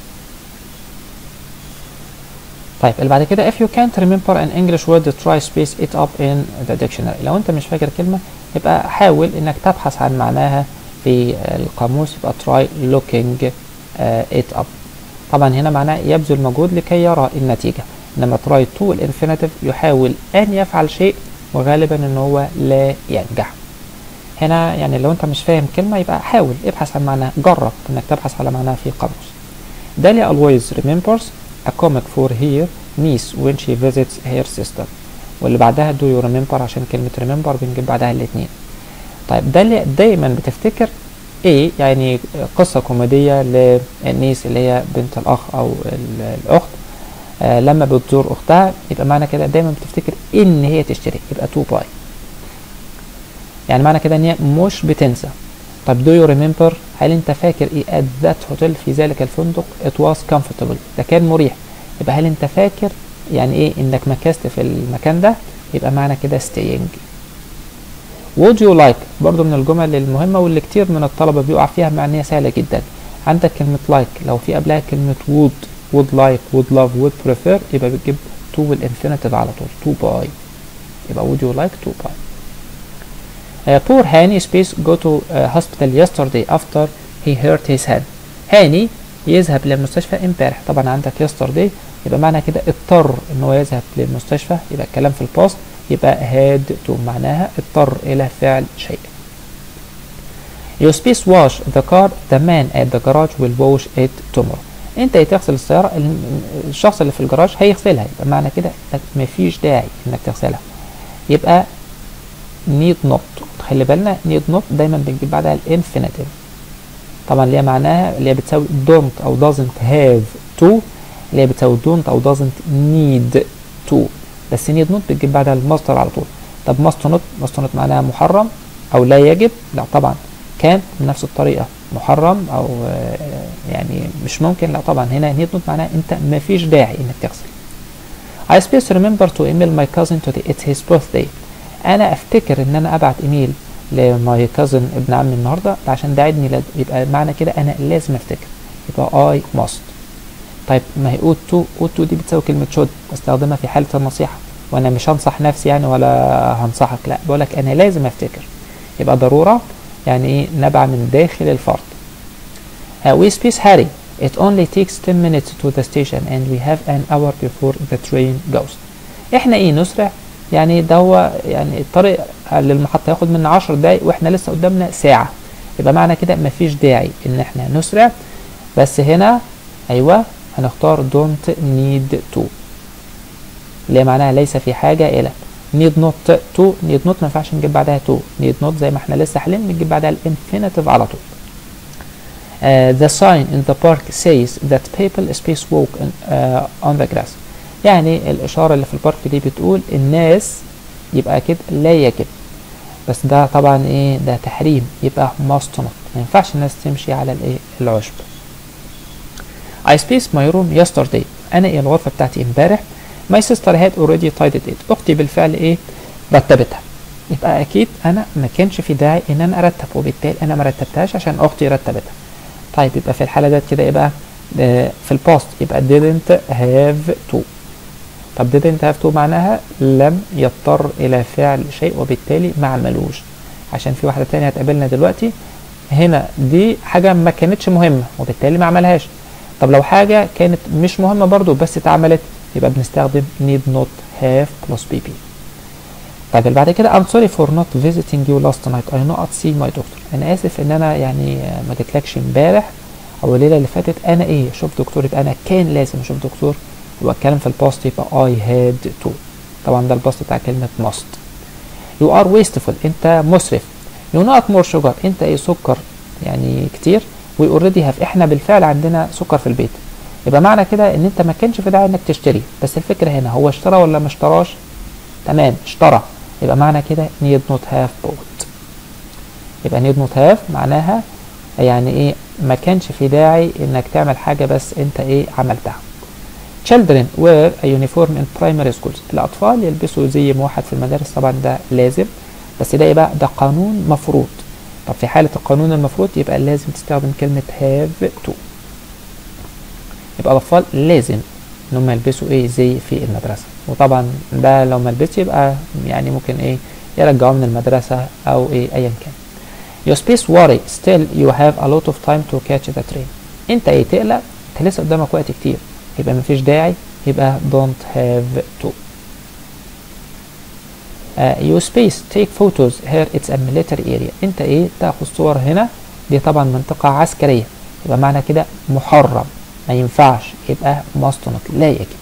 طيب اللي بعد كده if you can't remember an English word try space it up in the dictionary. لو انت مش فاكر كلمه يبقى حاول انك تبحث عن معناها في القاموس، يبقى try looking it up. طبعا هنا معناه يبذل مجهود لكي يرى النتيجه، انما try to الانفينيتيف يحاول ان يفعل شيء وغالبا ان هو لا ينجح. هنا يعني لو انت مش فاهم كلمه يبقى حاول ابحث عن معناها، جرب انك تبحث على معناها في القاموس. Dahlia always remembers a comic for her niece when she visits her sister. واللي بعدها do you remember، عشان كلمة remember بنجيب بعدها الاتنين. طيب داليا دايما بتفتكر ايه؟ يعني قصة كوميدية للنيس اللي هي بنت الأخ أو الأخت لما بتزور أختها، يبقى معنى كده دايما بتفتكر إن هي تشتري، يبقى to buy. يعني معنى كده إن هي مش بتنسى. طب do you remember، هل انت فاكر ايه at that hotel، في ذلك الفندق it was comfortable، ده كان مريح. يبقى هل انت فاكر يعني ايه انك مكثت في المكان ده، يبقى معنى كده staying. would you like برضو من الجمل المهمة واللي كتير من الطلبة بيقع فيها مع ان هي سهلة جدا. عندك كلمة like لو في قبلها كلمة would like would love would prefer يبقى بتجيب to والinfinitive على طول to buy، يبقى would you like to buy. poor هاني space go to hospital yesterday after he hurt his hand. هاني يذهب للمستشفى امبارح، طبعا عندك yesterday يبقى معنى كده اضطر ان هو يذهب للمستشفى، يبقى الكلام في الباست يبقى had to، معناها اضطر الى فعل شيء. you space wash the car the man at the garage will wash it tomorrow. انت تغسل السيارة، الشخص اللي في الجراج هيغسلها، يبقى معنى كده مفيش داعي انك تغسلها، يبقى need not. خلي بالنا need not دايما بنجيب بعدها الانفينيتيف، طبعا اللي هي معناها اللي هي بتساوي don't او doesn't have to، اللي هي بتساوي don't او doesn't need to، بس need not بتجيب بعدها المصدر على طول. طب must not معناها محرم او لا يجب، لا طبعا. كان بنفس الطريقه محرم او يعني مش ممكن، لا طبعا هنا need not معناها انت مفيش داعي انك تغسل. I space remember to email my cousin today it's his birthday. انا افتكر ان انا ابعت ايميل لماي كازن ابن عمي النهارده عشان ده عيد ميلاد، يبقى معنى كده انا لازم افتكر، يبقى I must. طيب ما هي ought to دي بتساوي كلمه should، بستخدمها في حاله النصيحه، وانا مش هنصح نفسي يعني ولا هنصحك، لا بقولك انا لازم افتكر، يبقى ضروره يعني ايه نبع من داخل الفرد. we space Harry it only takes 10 minutes to the station and we have an hour before the train goes. احنا ايه نسرع، يعني ده هو يعني الطريق للمحطة ياخد منا 10 دقايق واحنا لسه قدامنا ساعة، يبقى معنى كده مفيش داعي ان احنا نسرع. بس هنا ايوه هنختار don't need to اللي هي معناها ليس في حاجة الى. need not to need not ما ينفعش نجيب بعدها to، need not زي ما احنا لسه حالين بنجيب بعدها الانفينيتيف على طول. the sign in the park says that people space walk on the grass. يعني الإشارة اللي في البارك دي بتقول الناس، يبقى أكيد لا يجب، بس ده طبعا إيه ده تحريم، يبقى must not، ما ينفعش الناس تمشي على الإيه العشب. I spaced my room yesterday. أنا إيه الغرفة بتاعتي إمبارح. My sister had already tidied it. أختي بالفعل إيه رتبتها، يبقى أكيد أنا ما كانش في داعي إن أنا أرتب، وبالتالي أنا ما رتبتهاش عشان أختي رتبتها. طيب يبقى في الحالة ديت كده يبقى في الباست يبقى didn't have to. طب didn't have to معناها لم يضطر إلى فعل شيء وبالتالي ما عملوش، عشان في واحدة تانية هتقابلنا دلوقتي هنا دي حاجة ما كانتش مهمة وبالتالي ما عملهاش. طب لو حاجة كانت مش مهمة برضو بس اتعملت يبقى بنستخدم need not have plus pp. طيب اللي بعد كده I'm sorry for not visiting you last night I not see my doctor. أنا آسف إن أنا يعني ما جيتلكش امبارح أو الليلة اللي فاتت، أنا إيه شوف دكتور، يبقى أنا كان لازم أشوف دكتور، يبقى الكلام في الباست يبقى I had to. طبعا ده الباست بتاع كلمة must. You are wasteful أنت مسرف. You not more sugar أنت إيه سكر يعني كتير. We already have إحنا بالفعل عندنا سكر في البيت، يبقى معنى كده إن أنت ما كانش في داعي إنك تشتري، بس الفكرة هنا هو اشترى ولا ما اشتراش؟ تمام اشترى، يبقى معنى كده need not have bought. يبقى need not have معناها يعني إيه ما كانش في داعي إنك تعمل حاجة بس أنت إيه عملتها. children wear a uniform in primary schools. الأطفال يلبسوا زي موحد في المدارس، طبعا ده لازم، بس ده يبقى ده قانون مفروض. طب في حالة القانون المفروض يبقى لازم تستخدم كلمة have to. يبقى الأطفال لازم إن هم يلبسوا إيه زي في المدرسة، وطبعا ده لو ما لبسش يبقى يعني ممكن إيه يرجعوه من المدرسة أو إيه أيا كان. You space worry still you have a lot of time to catch the train. أنت إيه تقلق، أنت لسه قدامك وقت كتير، يبقى مفيش داعي، يبقى don't have to. You space take photos here it's a military area. أنت إيه تاخد صور هنا، دي طبعا منطقة عسكرية، يبقى معنى كده محرم، ما ينفعش، يبقى must not لا يجب.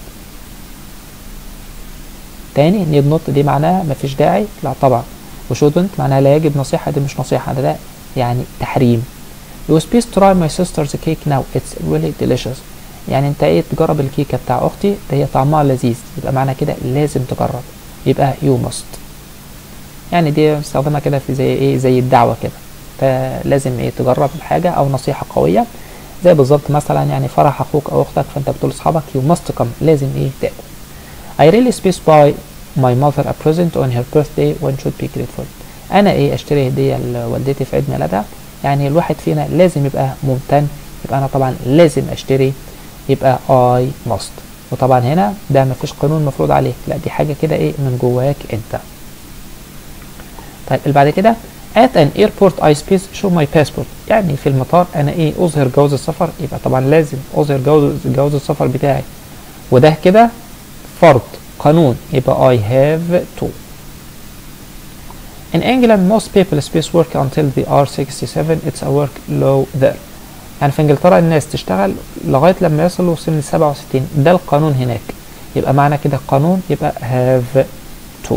تاني need not دي معناها مفيش داعي، لا طبعا، و shouldn't معناها لا يجب، نصيحة دي مش نصيحة، ده يعني تحريم. You space try my sister's cake now it's really delicious. يعني انت ايه تجرب الكيكة بتاع اختي، ده هي طعمها لذيذ، يبقى معنى كده لازم تجرب، يبقى you must. يعني دي بستخدمها كده في زي ايه زي الدعوة كده، فلازم ايه تجرب الحاجة او نصيحة قوية، زي بالظبط مثلا يعني فرح اخوك او اختك، فانت بتقول لاصحابك you must come، لازم ايه تاكل. I really space buy my mother a present on her birthday when should be grateful. انا ايه اشتري هدية لوالدتي في عيد ميلادها، يعني الواحد فينا لازم يبقى ممتن، يبقى انا طبعا لازم اشتري، يبقى I must. وطبعا هنا ده مفيش قانون مفروض عليك، لا دي حاجة كده ايه من جواك انت. طيب اللي بعد كده at an airport I space show my passport. يعني في المطار انا ايه اظهر جواز السفر، يبقى طبعا لازم اظهر جواز السفر بتاعي، وده كده فرض قانون، يبقى I have to. In England most people space work until they are 67. It's a work law there. يعني في انجلترا الناس تشتغل لغاية لما يصلوا سن 67، ده القانون هناك، يبقى معنى كده قانون، يبقى have to.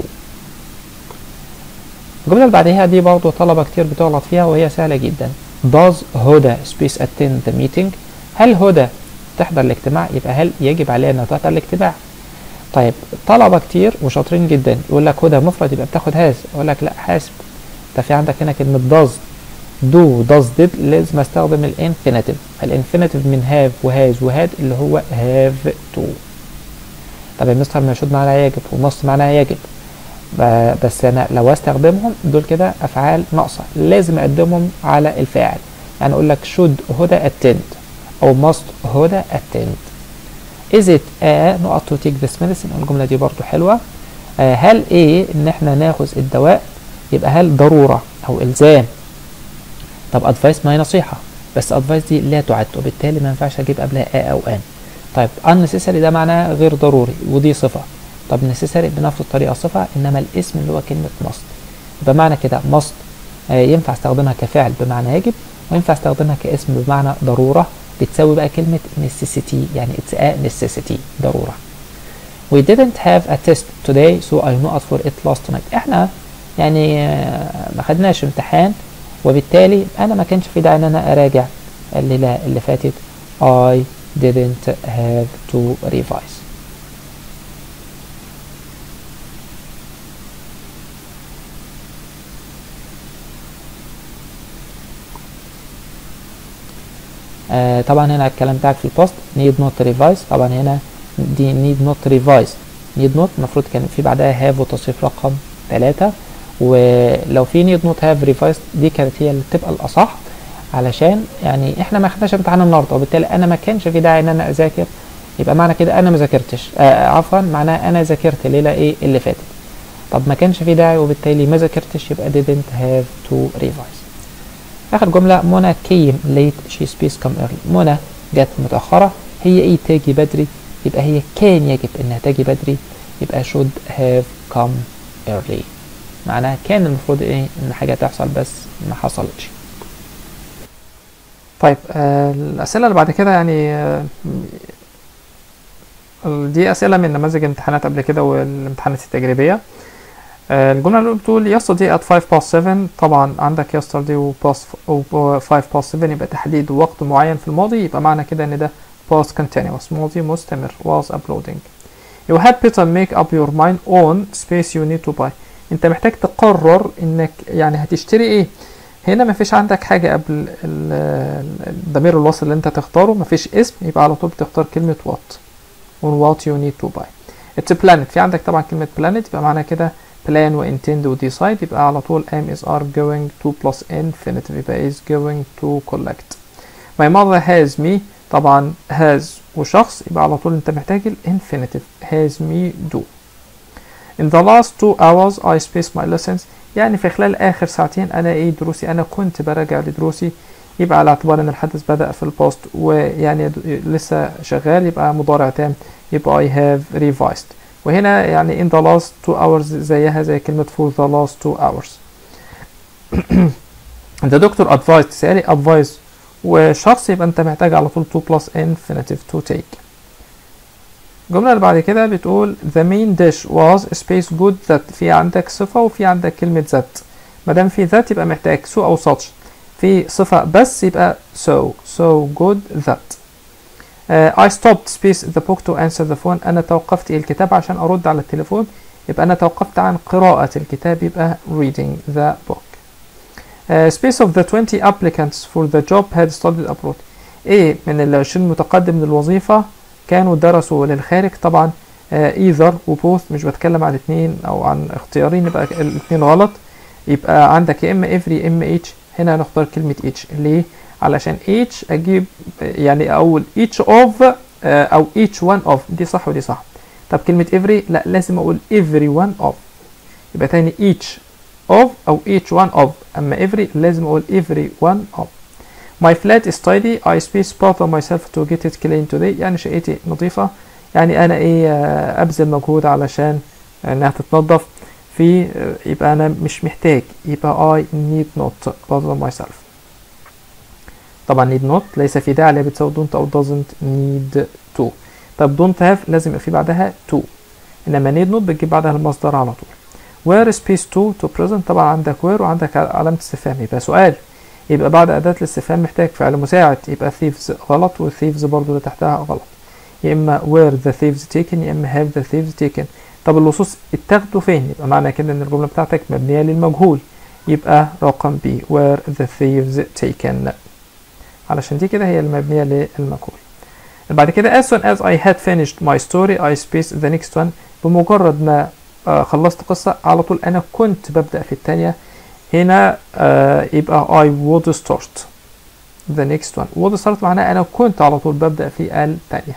الجملة اللي بعدها دي برضه طلبة كتير بتغلط فيها وهي سهلة جدا. Does هدى space attend the meeting؟ هل هدى تحضر الاجتماع؟ يبقى هل يجب عليها انها تحضر الاجتماع؟ طيب طلبة كتير وشاطرين جدا يقول لك هدى مفرد يبقى بتاخد هاز، اقول لك لا حاسب، انت في عندك هنا كلمة does do does did، لازم استخدم الانفينيتيف، الانفينيتيف من have وهاز وهاد اللي هو have to. طب يا مستر ما should معناها يجب ومust معناها يجب، بس انا لو استخدمهم دول كده افعال ناقصة، لازم اقدمهم على الفاعل، يعني اقول لك should هدى attend او must هدى attend. is it a نقط to take this medicine؟ الجملة دي برضو حلوة. هل ايه ان احنا ناخذ الدواء، يبقى هل ضرورة او الزام. طب advice ما هي نصيحة، بس advice دي لا تعد، وبالتالي ما ينفعش اجيب قبلها a او an. طيب unnecessary ده معناه غير ضروري ودي صفة، طب necessary بنفس الطريقة صفة، انما الاسم اللي هو كلمة must، يبقى معنى كده must ينفع استخدمها كفعل بمعنى يجب، وينفع استخدمها كاسم بمعنى ضرورة، بتساوي بقى كلمة necessity، يعني it's a necessity ضرورة. We didn't have a test today so I not for it last night. احنا يعني ما خدناش امتحان، وبالتالي انا ما كانش في داعي ان انا اراجع الليلة اللي فاتت. I didn't have to revise. طبعا هنا الكلام بتاعك في البوست need not revise، طبعا هنا دي need not revise، need not المفروض كان في بعدها have وتصريف رقم 3، ولو في need not have revised دي كانت هي اللي بتبقى الأصح، علشان يعني احنا ما خدناش امتحان النهارده، وبالتالي انا ما كانش في داعي ان انا اذاكر، يبقى معنى كده انا ما ذاكرتش، عفوا معناها انا ذاكرت الليله ايه اللي فاتت. طب ما كانش في داعي وبالتالي ما ذاكرتش، يبقى didn't have to revise. اخر جمله منى came late she space come early. منى جت متاخره، هي ايه تاجي بدري، يبقى هي كان يجب انها تاجي بدري، يبقى should have come early، معناها كان المفروض ايه ان حاجه تحصل بس ما حصلتش. طيب الاسئله اللي بعد كده يعني دي اسئله من نماذج امتحانات قبل كده والامتحانات التجريبيه. الجمله اللي بتقول yesterday at 5:07. طبعا عندك yesterday و 5:07 يبقى تحديد وقت معين في الماضي، يبقى معنى كده ان ده past continuous ماضي مستمر was uploading. you had better make up your mind on space you need to buy. انت محتاج تقرر انك يعني هتشتري ايه. هنا مفيش عندك حاجة قبل الضمير الوصل اللي انت تختاره، مفيش اسم، يبقى على طول بتختار كلمة what. on what you need to buy. it's a planet. في عندك طبعا كلمة planet يبقى معناها كده plan و intend و decide، يبقى على طول am is are going to plus infinitive يبقى is going to collect. my mother has me طبعا has وشخص يبقى على طول انت محتاج infinitive has me do. in the last 2 hours I spaced my lessons يعني في خلال آخر ساعتين أنا دروسي، أنا كنت براجع لدروسي، يبقى على اعتبار ان الحدث بدأ في البوست ويعني لسه شغال يبقى مضارع تام، يبقى I have revised. وهنا يعني in the last 2 hours زيها زي كلمة for the last 2 hours. the doctor advised سألي advise وشخص يبقى انت محتاج على طول to plus infinitive to take. الجملة اللي بعد كده بتقول the main dish was space good that، في عندك صفة وفي عندك كلمة that، مادام في that يبقى محتاج so أو such، في صفة بس يبقى so good that. I stopped space the book to answer the phone، أنا توقفت الكتاب عشان أرد على التليفون، يبقى أنا توقفت عن قراءة الكتاب يبقى reading the book. Space of the 20 applicants for the job had studied abroad، من ال 20 متقدم للوظيفة كانوا درسوا للخارج، طبعا either و both مش بتكلم عن الاثنين أو عن اختيارين يبقى الاثنين غلط، يبقى عندك يا إما every يا إما each، هنا هنختار كلمة each. ليه؟ علشان each أجيب يعني أقول each of أو each one of، دي صح ودي صح. طب كلمة every لا، لازم أقول every one of، يبقى تاني each of أو each one of، أما every لازم أقول every one of. My flat is tidy I space part of myself to get it clean today، يعني شقتي نظيفة، يعني أنا أبذل مجهود علشان إنها تتنظف، في يبقى أنا مش محتاج، يبقى I need not bother myself. طبعا need not ليس في داعي، اللي بتساوي don't أو doesn't need to. طب don't have لازم يبقى في بعدها to، إنما need not بتجيب بعدها المصدر على طول. where space to present، طبعا عندك where وعندك علامة استفهام يبقى سؤال، يبقى بعد أداة الاستفهام محتاج فعل مساعد، يبقى thieves غلط والthieves برضو اللي تحتها غلط، يا إما where the thieves taken يا إما have the thieves taken. طب اللصوص اتاخدوا فين؟ يبقى معنى كده ان الجملة بتاعتك مبنية للمجهول، يبقى رقم B where the thieves taken، علشان دي كده هي المبنية للمجهول. بعد كده as soon as I had finished my story I spaced the next one، بمجرد ما خلصت قصة على طول أنا كنت ببدأ في الثانية، هنا يبقى I would start the next one. would start معناها أنا كنت على طول ببدأ في الثانية.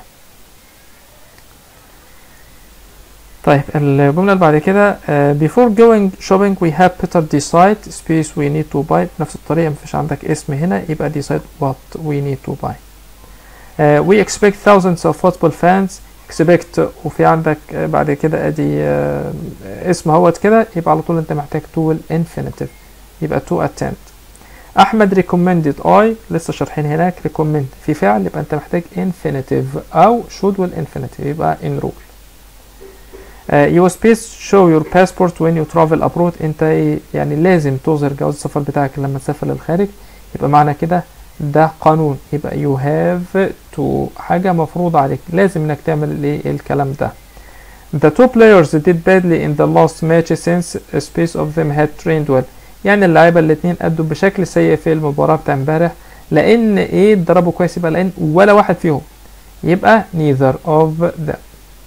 طيب الجملة اللي بعد كده before going shopping we have better decide space we need to buy، بنفس الطريقة مفيش عندك اسم هنا يبقى decide what we need to buy. we expect thousands of football fans expect، وفي عندك بعد كده ادي اسم اهوت كده، يبقى على طول انت محتاج to infinitive يبقى to attend. احمد recommended I، لسه شارحين هناك recommend في فعل يبقى انت محتاج infinitive او should والinfinitive يبقى enroll. you space show your passport when you travel abroad، انت يعني لازم تظهر جواز السفر بتاعك لما تسافر للخارج، يبقى معنى كده ده قانون، يبقى you have to حاجة مفروضة عليك، لازم انك تعمل الكلام ده. the two players did badly in the last match since a space of them had trained well، يعني اللاعيبة الاتنين أدوا بشكل سيء في المباراة بتاع امبارح، لأن اتدربوا كويس، يبقى لأن ولا واحد فيهم، يبقى neither of them.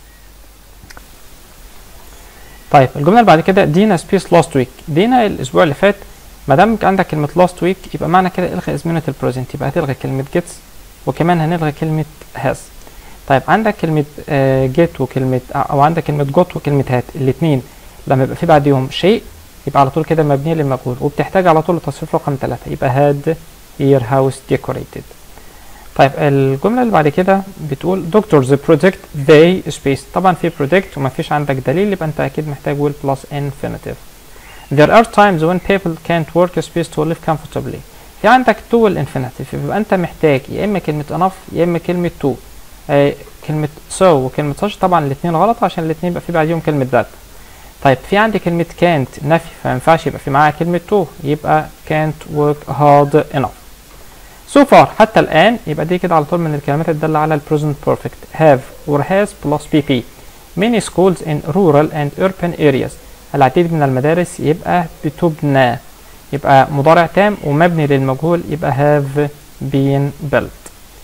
طيب الجملة اللي بعد كده دينا سبيس لاست ويك، دينا الأسبوع اللي فات، ما دام عندك كلمة لاست ويك يبقى معنى كده الغي أزمنة البريزنت، يبقى هتلغي كلمة جيتس وكمان هنلغي كلمة هاز. طيب عندك كلمة جيت وكلمة أو عندك كلمة جوت وكلمة هات، الاتنين لما يبقى في بعديهم شيء يبقى على طول كده مبنية للمجهول، وبتحتاج على طول التصريف رقم 3 يبقى had your house decorated. طيب الجملة اللي بعد كده بتقول doctors predict they space، طبعا في predict وما فيش عندك دليل يبقى انت اكيد محتاج will plus infinitive. there are times when people can't work space to live comfortably، في عندك to والinfinitive يبقى انت محتاج يا اما كلمة enough يا اما كلمة to. كلمة so وكلمة such طبعا الاثنين غلط عشان الاثنين يبقى في بعديهم كلمة that. طيب في عندي كلمة can't نفي فما ينفعش يبقى في معاها كلمة to، يبقى can't work hard enough. so far حتى الآن يبقى دي كده على طول من الكلمات الدالة على ال present perfect have or has plus pp. many schools in rural and urban areas، العديد من المدارس يبقى بتبنى، يبقى مضارع تام ومبني للمجهول يبقى have been built.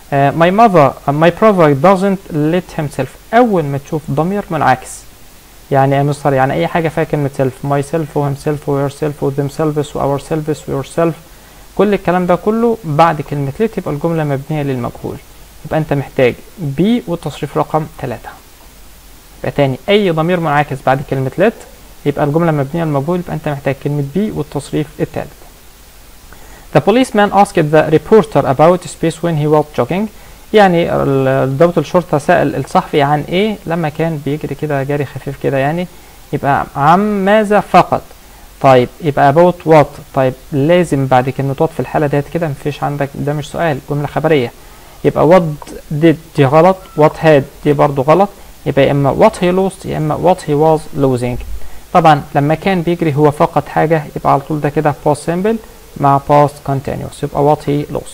my brother doesn't let himself. أول ما تشوف ضمير منعكس يعني يا مستر يعني أي حاجة فيها كلمة self myself و himself و yourself و themselves و ourselves و yourself كل الكلام ده كله بعد كلمة let يبقى الجملة مبنية للمجهول. يبقى أنت محتاج be والتصريف رقم 3. يبقى تاني أي ضمير منعكس بعد كلمة let يبقى الجملة مبنية للمجهول، يبقى أنت محتاج كلمة be والتصريف الثالث. The policeman asked the reporter about space when he was jogging. يعني ضابط الشرطة سأل الصحفي عن ايه لما كان بيجري كده جري خفيف كده يعني. يبقى عن ماذا فقط. طيب يبقى about what. طيب لازم بعد كلمة what في الحالة ديت كده مفيش عندك، ده مش سؤال، جملة خبرية. يبقى what did دي غلط، what had دي برضو غلط. يبقى يا اما what he lost يا اما what he was losing. طبعا لما كان بيجري هو فقد حاجة يبقى على طول ده كده past simple مع past continuous يبقى what he lost.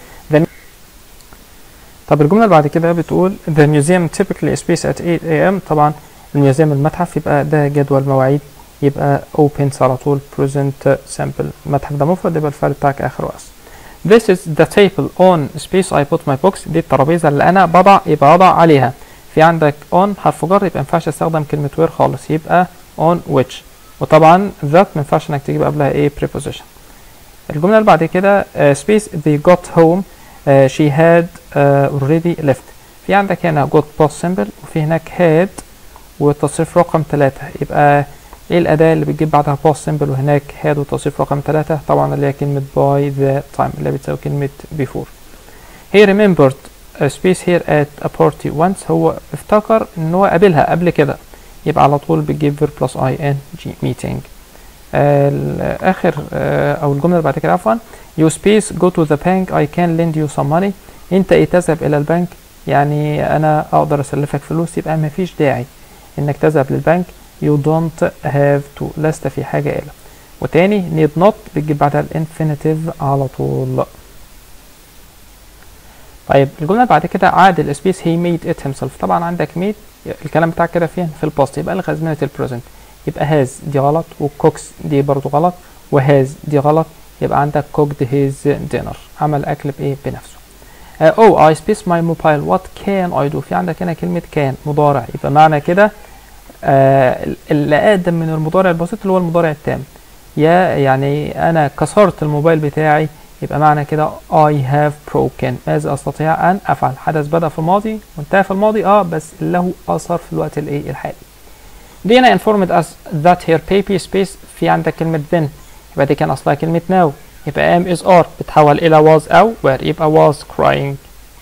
طب الجملة اللي بعد كده بتقول the museum typically space at 8 AM. طبعا الميوزيوم المتحف يبقى ده جدول مواعيد يبقى opens على طول present simple. المتحف ده مفرد يبقى الفعل بتاعك آخره اس. This is the table on space I put my books. دي الترابيزة اللي أنا بضع يبقى أضع عليها. في عندك on حرف جر يبقى مينفعش استخدم كلمة where خالص يبقى on which. وطبعا that مينفعش إنك تجيب قبلها إيه preposition. الجملة اللي بعد كده space they got home she had already left. في عندك هنا got past simple وفي هناك had والتصريف رقم 3. يبقى ايه الأداة اللي بتجيب بعدها past simple وهناك had والتصريف رقم 3؟ طبعا اللي هي كلمة by the time اللي بتساوي كلمة before. he remembered space here at a party once. هو افتكر ان هو قابلها قبل كده يبقى على طول بتجيب verb plus ing meeting. آخر أو الجملة اللي بعد كده عفوا you space go to the bank I can lend you some money. أنت إيه تذهب إلى البنك يعني أنا أقدر أسلفك فلوس. يبقى مفيش داعي إنك تذهب للبنك you don't have to لست في حاجة إلى. وتاني need not بتجيب بعدها الانفينيتيف على طول. طيب الجملة اللي بعد كده عادل space he made it himself. طبعا عندك made الكلام بتاعك كده فين في الباست يبقى الغاز من البريزنت يبقى has دي غلط وكوكس دي برضو غلط وهاز دي غلط يبقى عندك cooked his dinner عمل أكل بإيه بنفسه. I space my mobile what can I do. في عندك هنا كلمة كان مضارع يبقى معنى كده اللي أقدم من المضارع البسيط اللي هو المضارع التام. يعني أنا كسرت الموبايل بتاعي يبقى معنى كده I have broken. ماذا أستطيع أن أفعل. حدث بدأ في الماضي وانتهى في الماضي بس له أثر في الوقت الحالي. دينا informed us that her baby space في عندك كلمة then يبقى دي كان أصلها كلمة now يبقى am is are بتحول إلى was أو were يبقى was crying.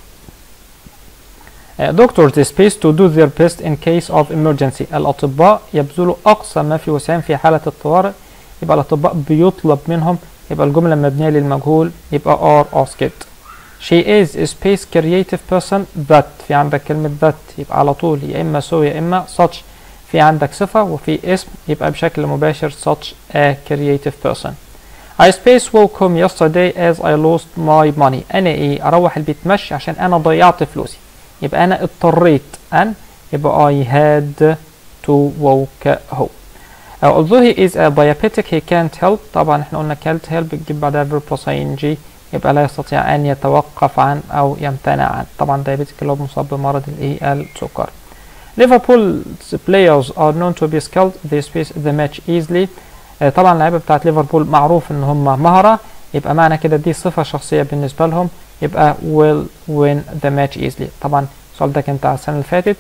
doctors space to do their best in case of emergency. الأطباء يبذلوا أقصى ما في وسعهم في حالة الطوارئ يبقى الأطباء بيطلب منهم يبقى الجملة مبنية للمجهول يبقى are asked. she is a space creative person that في عندك كلمة that يبقى على طول يا إما so يا إما such. في عندك صفة وفي اسم يبقى بشكل مباشر such a creative person. I space walk home yesterday as I lost my money. أنا إيه أروح البيت مشي عشان أنا ضيعت فلوسي يبقى أنا اضطريت أن يبقى I had to walk home. although he is a diabetic he can't help. طبعا احنا قلنا can't help بتجيب بعدها verb plus ing يبقى لا يستطيع أن يتوقف عن أو يمتنع عن. طبعا diabetic اللي هو مصاب بمرض السكر. Liverpool's players are known to be skilled. They space the match easily. طبعا اللعيبه بتاعت ليفربول معروف ان هم مهره يبقى معنى كده دي صفه شخصيه بالنسبه لهم يبقى will win the match easily. طبعا السؤال ده كان بتاع السنه اللي فاتت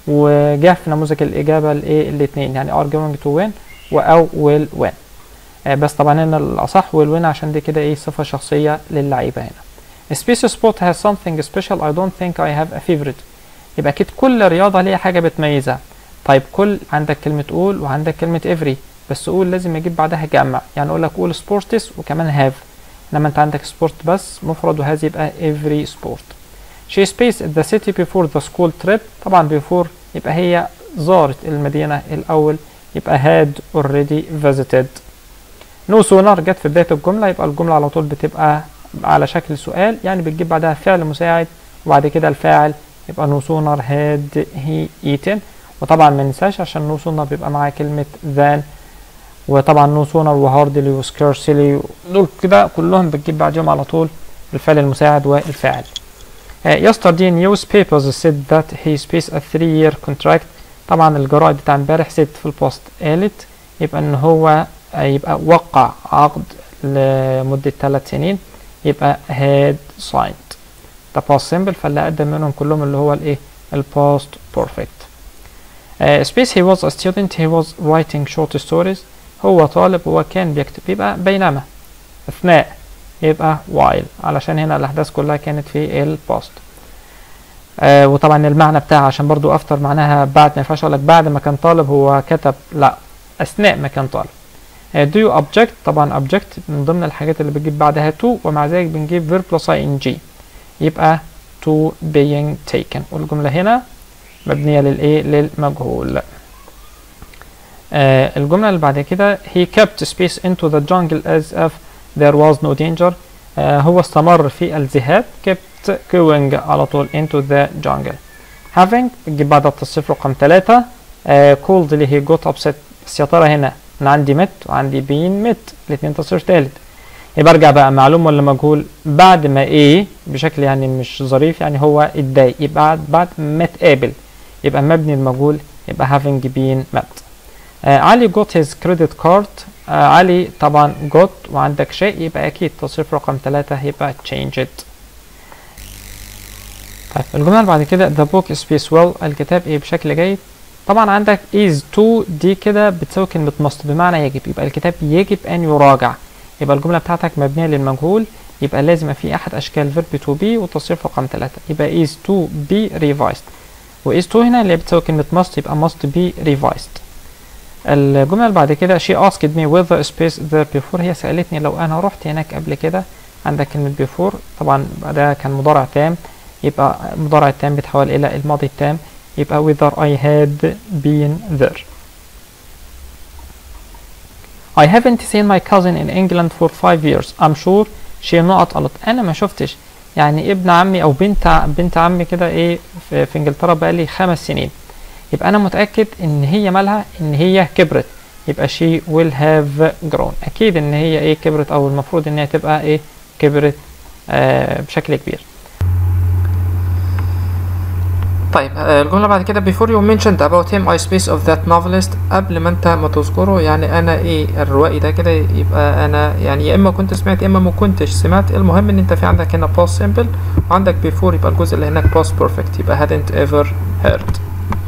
وجه في نموذج الاجابه الاثنين يعني are going to win او will win. بس طبعا هنا الاصح will win عشان دي كده صفه شخصيه للعيبه هنا. Space sport has something special. I don't think I have a favorite. يبقى اكيد كل رياضه ليها حاجه بتميزها. طيب كل عندك كلمه all وعندك كلمه every بس all لازم يجيب بعدها جمع يعني اقول لك all sports وكمان have انما انت عندك sport بس مفرد وهذا يبقى every sport. she spaced the city before the school trip. طبعا before يبقى هي زارت المدينه الاول يبقى had already visited. no sooner جت في بدايه الجمله يبقى الجمله على طول بتبقى على شكل سؤال يعني بتجيب بعدها فعل مساعد وبعد كده الفاعل يبقى no sooner had he eaten. وطبعا ما ننساش عشان no sooner بيبقى معاه كلمة than وطبعا no sooner وهاردلي وسكيرسلي دول كده كلهم بتجيب بعدهم على طول الفعل المساعد والفاعل. yesterday newspapers said that he spaced a 3-year contract. طبعا الجرائد بتاع امبارح said في البوست قالت يبقى ان هو يبقى وقع عقد لمدة 3 سنين، يبقى had signed. ده past simple، فاللي قدم منهم كلهم اللي هو الايه الباست perfect. space he was a student he was writing short stories. هو طالب هو كان بيكتب، يبقى بينما اثناء يبقى while، علشان هنا الاحداث كلها كانت في الباست. وطبعا المعنى بتاعها عشان برضو افتر معناها بعد، ما ينفعش اقول لك بعد ما كان طالب هو كتب، لا اثناء ما كان طالب. do you object؟ طبعا object من ضمن الحاجات اللي بتجيب بعدها to، ومع ذلك بنجيب verb plus ing، يبقى to being taken، والجملة هنا مبنية للايه للمجهول. الجملة اللي بعد كده he kept space into the jungle as if there was no danger. هو استمر في الذهاب kept going على طول into the jungle. having بتجيب بعد التصريف رقم 3. cold اللي هي got upset، بس يا ترى هنا انا عندي met وعندي been met الاثنين تصريف ثالث، يبقى ارجع بقى معلوم ولا مجهول بعد ما ايه بشكل يعني مش ظريف، يعني هو اتضايق، يبقى بعد ما اتقابل يبقى مبني المجهول، يبقى having been met. علي got his credit card. علي طبعا got وعندك شيء، يبقى اكيد تصريف رقم 3 يبقى change it. طيب الجملة اللي بعد كده the book space well، الكتاب ايه بشكل جيد. طبعا عندك is to دي كده بتساوي كلمة must بمعنى يجب، يبقى الكتاب يجب ان يراجع، يبقى الجملة بتاعتك مبنية للمجهول، يبقى لازم في احد اشكال verb to be والتصريف رقم 3، يبقى is to be revised، و is to هنا اللي بتساوي كلمة must، يبقى must be revised. الجملة اللي بعد كده she asked me whether space there before، هي سألتني لو أنا رحت هناك قبل كده. عندك كلمة before طبعا ده كان مضارع تام، يبقى مضارع التام بيتحول إلى الماضي التام، يبقى whether I had been there. I haven't seen my cousin in England for 5 years. I'm sure she not a lot. أنا ما شفتش يعني ابن عمي أو بنت عمي كده إيه في إنجلترا بقالي 5 سنين، يبقى أنا متأكد إن هي مالها إن هي كبرت، يبقى she will have grown، أكيد إن هي إيه كبرت، أو المفروض إن هي تبقى إيه كبرت بشكل كبير. طيب الجملة بعد كده before you mentioned about him I space of that novelist، قبل ما انت ما تذكره يعني انا ايه الروائي ده كده، يبقى انا يعني يا اما كنت سمعت يا اما ما كنتش سمعت، المهم ان انت في عندك هنا past simple وعندك before، يبقى الجزء اللي هناك past perfect، يبقى hadn't ever heard.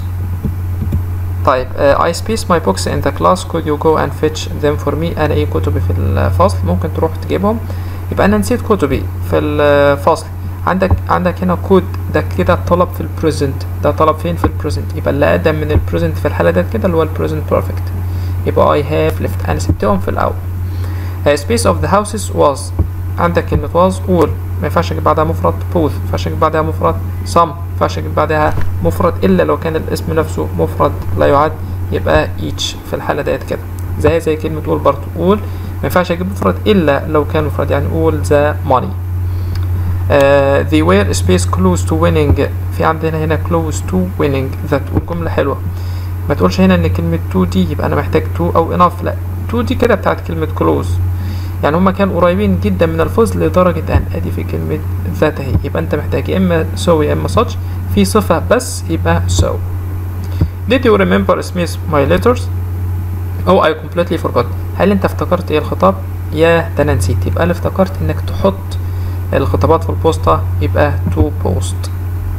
طيب I space my books in the class could you go and fetch them for me، انا ايه كتبي في الفصل ممكن تروح تجيبهم، يبقى انا نسيت كتبي في الفصل. عندك هنا كود ده كده طلب في البريزنت، ده طلب فين في البريزنت، يبقى اللي اقدم من البريزنت في الحاله ده كده اللي هو البريزنت بيرفكت، يبقى I have left انا سبتهم في الاول. space of the houses was، عندك كلمه was all ما ينفعش اجيب بعدها مفرد، both ما ينفعش اجيب بعدها مفرد، some ما ينفعش اجيب بعدها مفرد الا لو كان الاسم نفسه مفرد لا يعد، يبقى each في الحاله ديت كده، زي كلمه all برضه all ما ينفعش اجيب مفرد الا لو كان مفرد، يعني all the money. they were space close to winning، في عندنا هنا close to winning، ده تقول جملة حلوة، ما تقولش هنا ان كلمة to دي يبقى انا محتاج to او enough، لا to دي كده بتاعت كلمة close، يعني هما كانوا قريبين جدا من الفوز لدرجة ان ادي في كلمة ذات اهي، يبقى انت محتاج يا اما so يا اما such، في صفة بس يبقى so. did you remember Smith my letters؟ oh I completely forgot، هل انت افتكرت ايه الخطاب؟ يا ده انا نسيت، يبقى انا افتكرت انك تحط الخطابات في البوسطة، يبقى to post.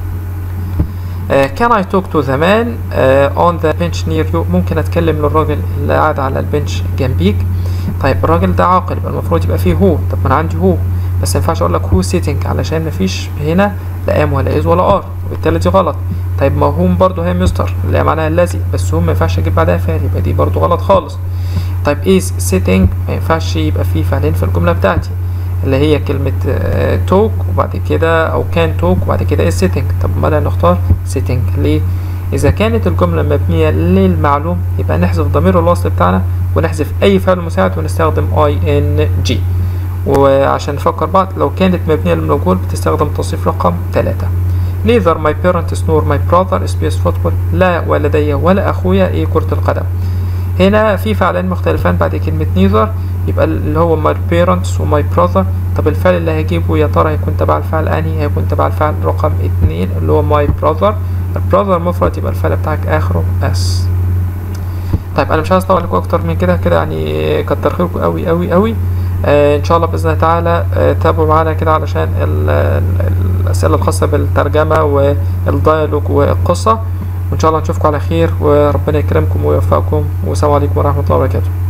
can I talk to the man on the bench near you، ممكن اتكلم للراجل اللي قاعد على البنش جنبيك. طيب الراجل ده عاقل يبقى المفروض يبقى فيه هو، طب ما انا عندي هو بس ما ينفعش اقول لك هو sitting علشان ما فيش هنا لا ام ولا از ولا ار، وبالتالي دي غلط. طيب ما هم برضو هي مستر اللي هي معناها الذي، بس هم ما ينفعش اجيب بعدها فعل، يبقى دي برضو غلط خالص. طيب is sitting ما ينفعش يبقى فيه فعلين في الجملة بتاعتي اللي هي كلمة talk وبعد كده أو can talk وبعد كده is sitting. طب ماذا نختار sitting ليه؟ إذا كانت الجملة مبنية للمعلوم يبقى نحذف ضمير الوصل بتاعنا ونحذف أي فعل مساعد ونستخدم ing. وعشان نفكر بعض لو كانت مبنية للمجهول بتستخدم تصريف رقم 3. neither my parents nor my brother plays football، لا والدي ولا أخويا كرة القدم. هنا في فعلين مختلفان بعد كلمة neither، يبقى اللي هو my parents و my brother. طب الفعل اللي هجيبه يا ترى هيكون تبع الفعل انهي؟ هيكون تبع الفعل رقم 2 اللي هو my brother. البراذر مفرد يبقى الفعل بتاعك اخره s. طيب انا مش عايز اطول لكم اكتر من كده يعني كتر خيركم قوي قوي قوي. ان شاء الله باذن الله تعالى تابعوا معانا كده علشان الاسئله الخاصه بالترجمه والديالوج والقصه، وان شاء الله نشوفكم على خير وربنا يكرمكم ويوفقكم، والسلام عليكم ورحمه الله وبركاته.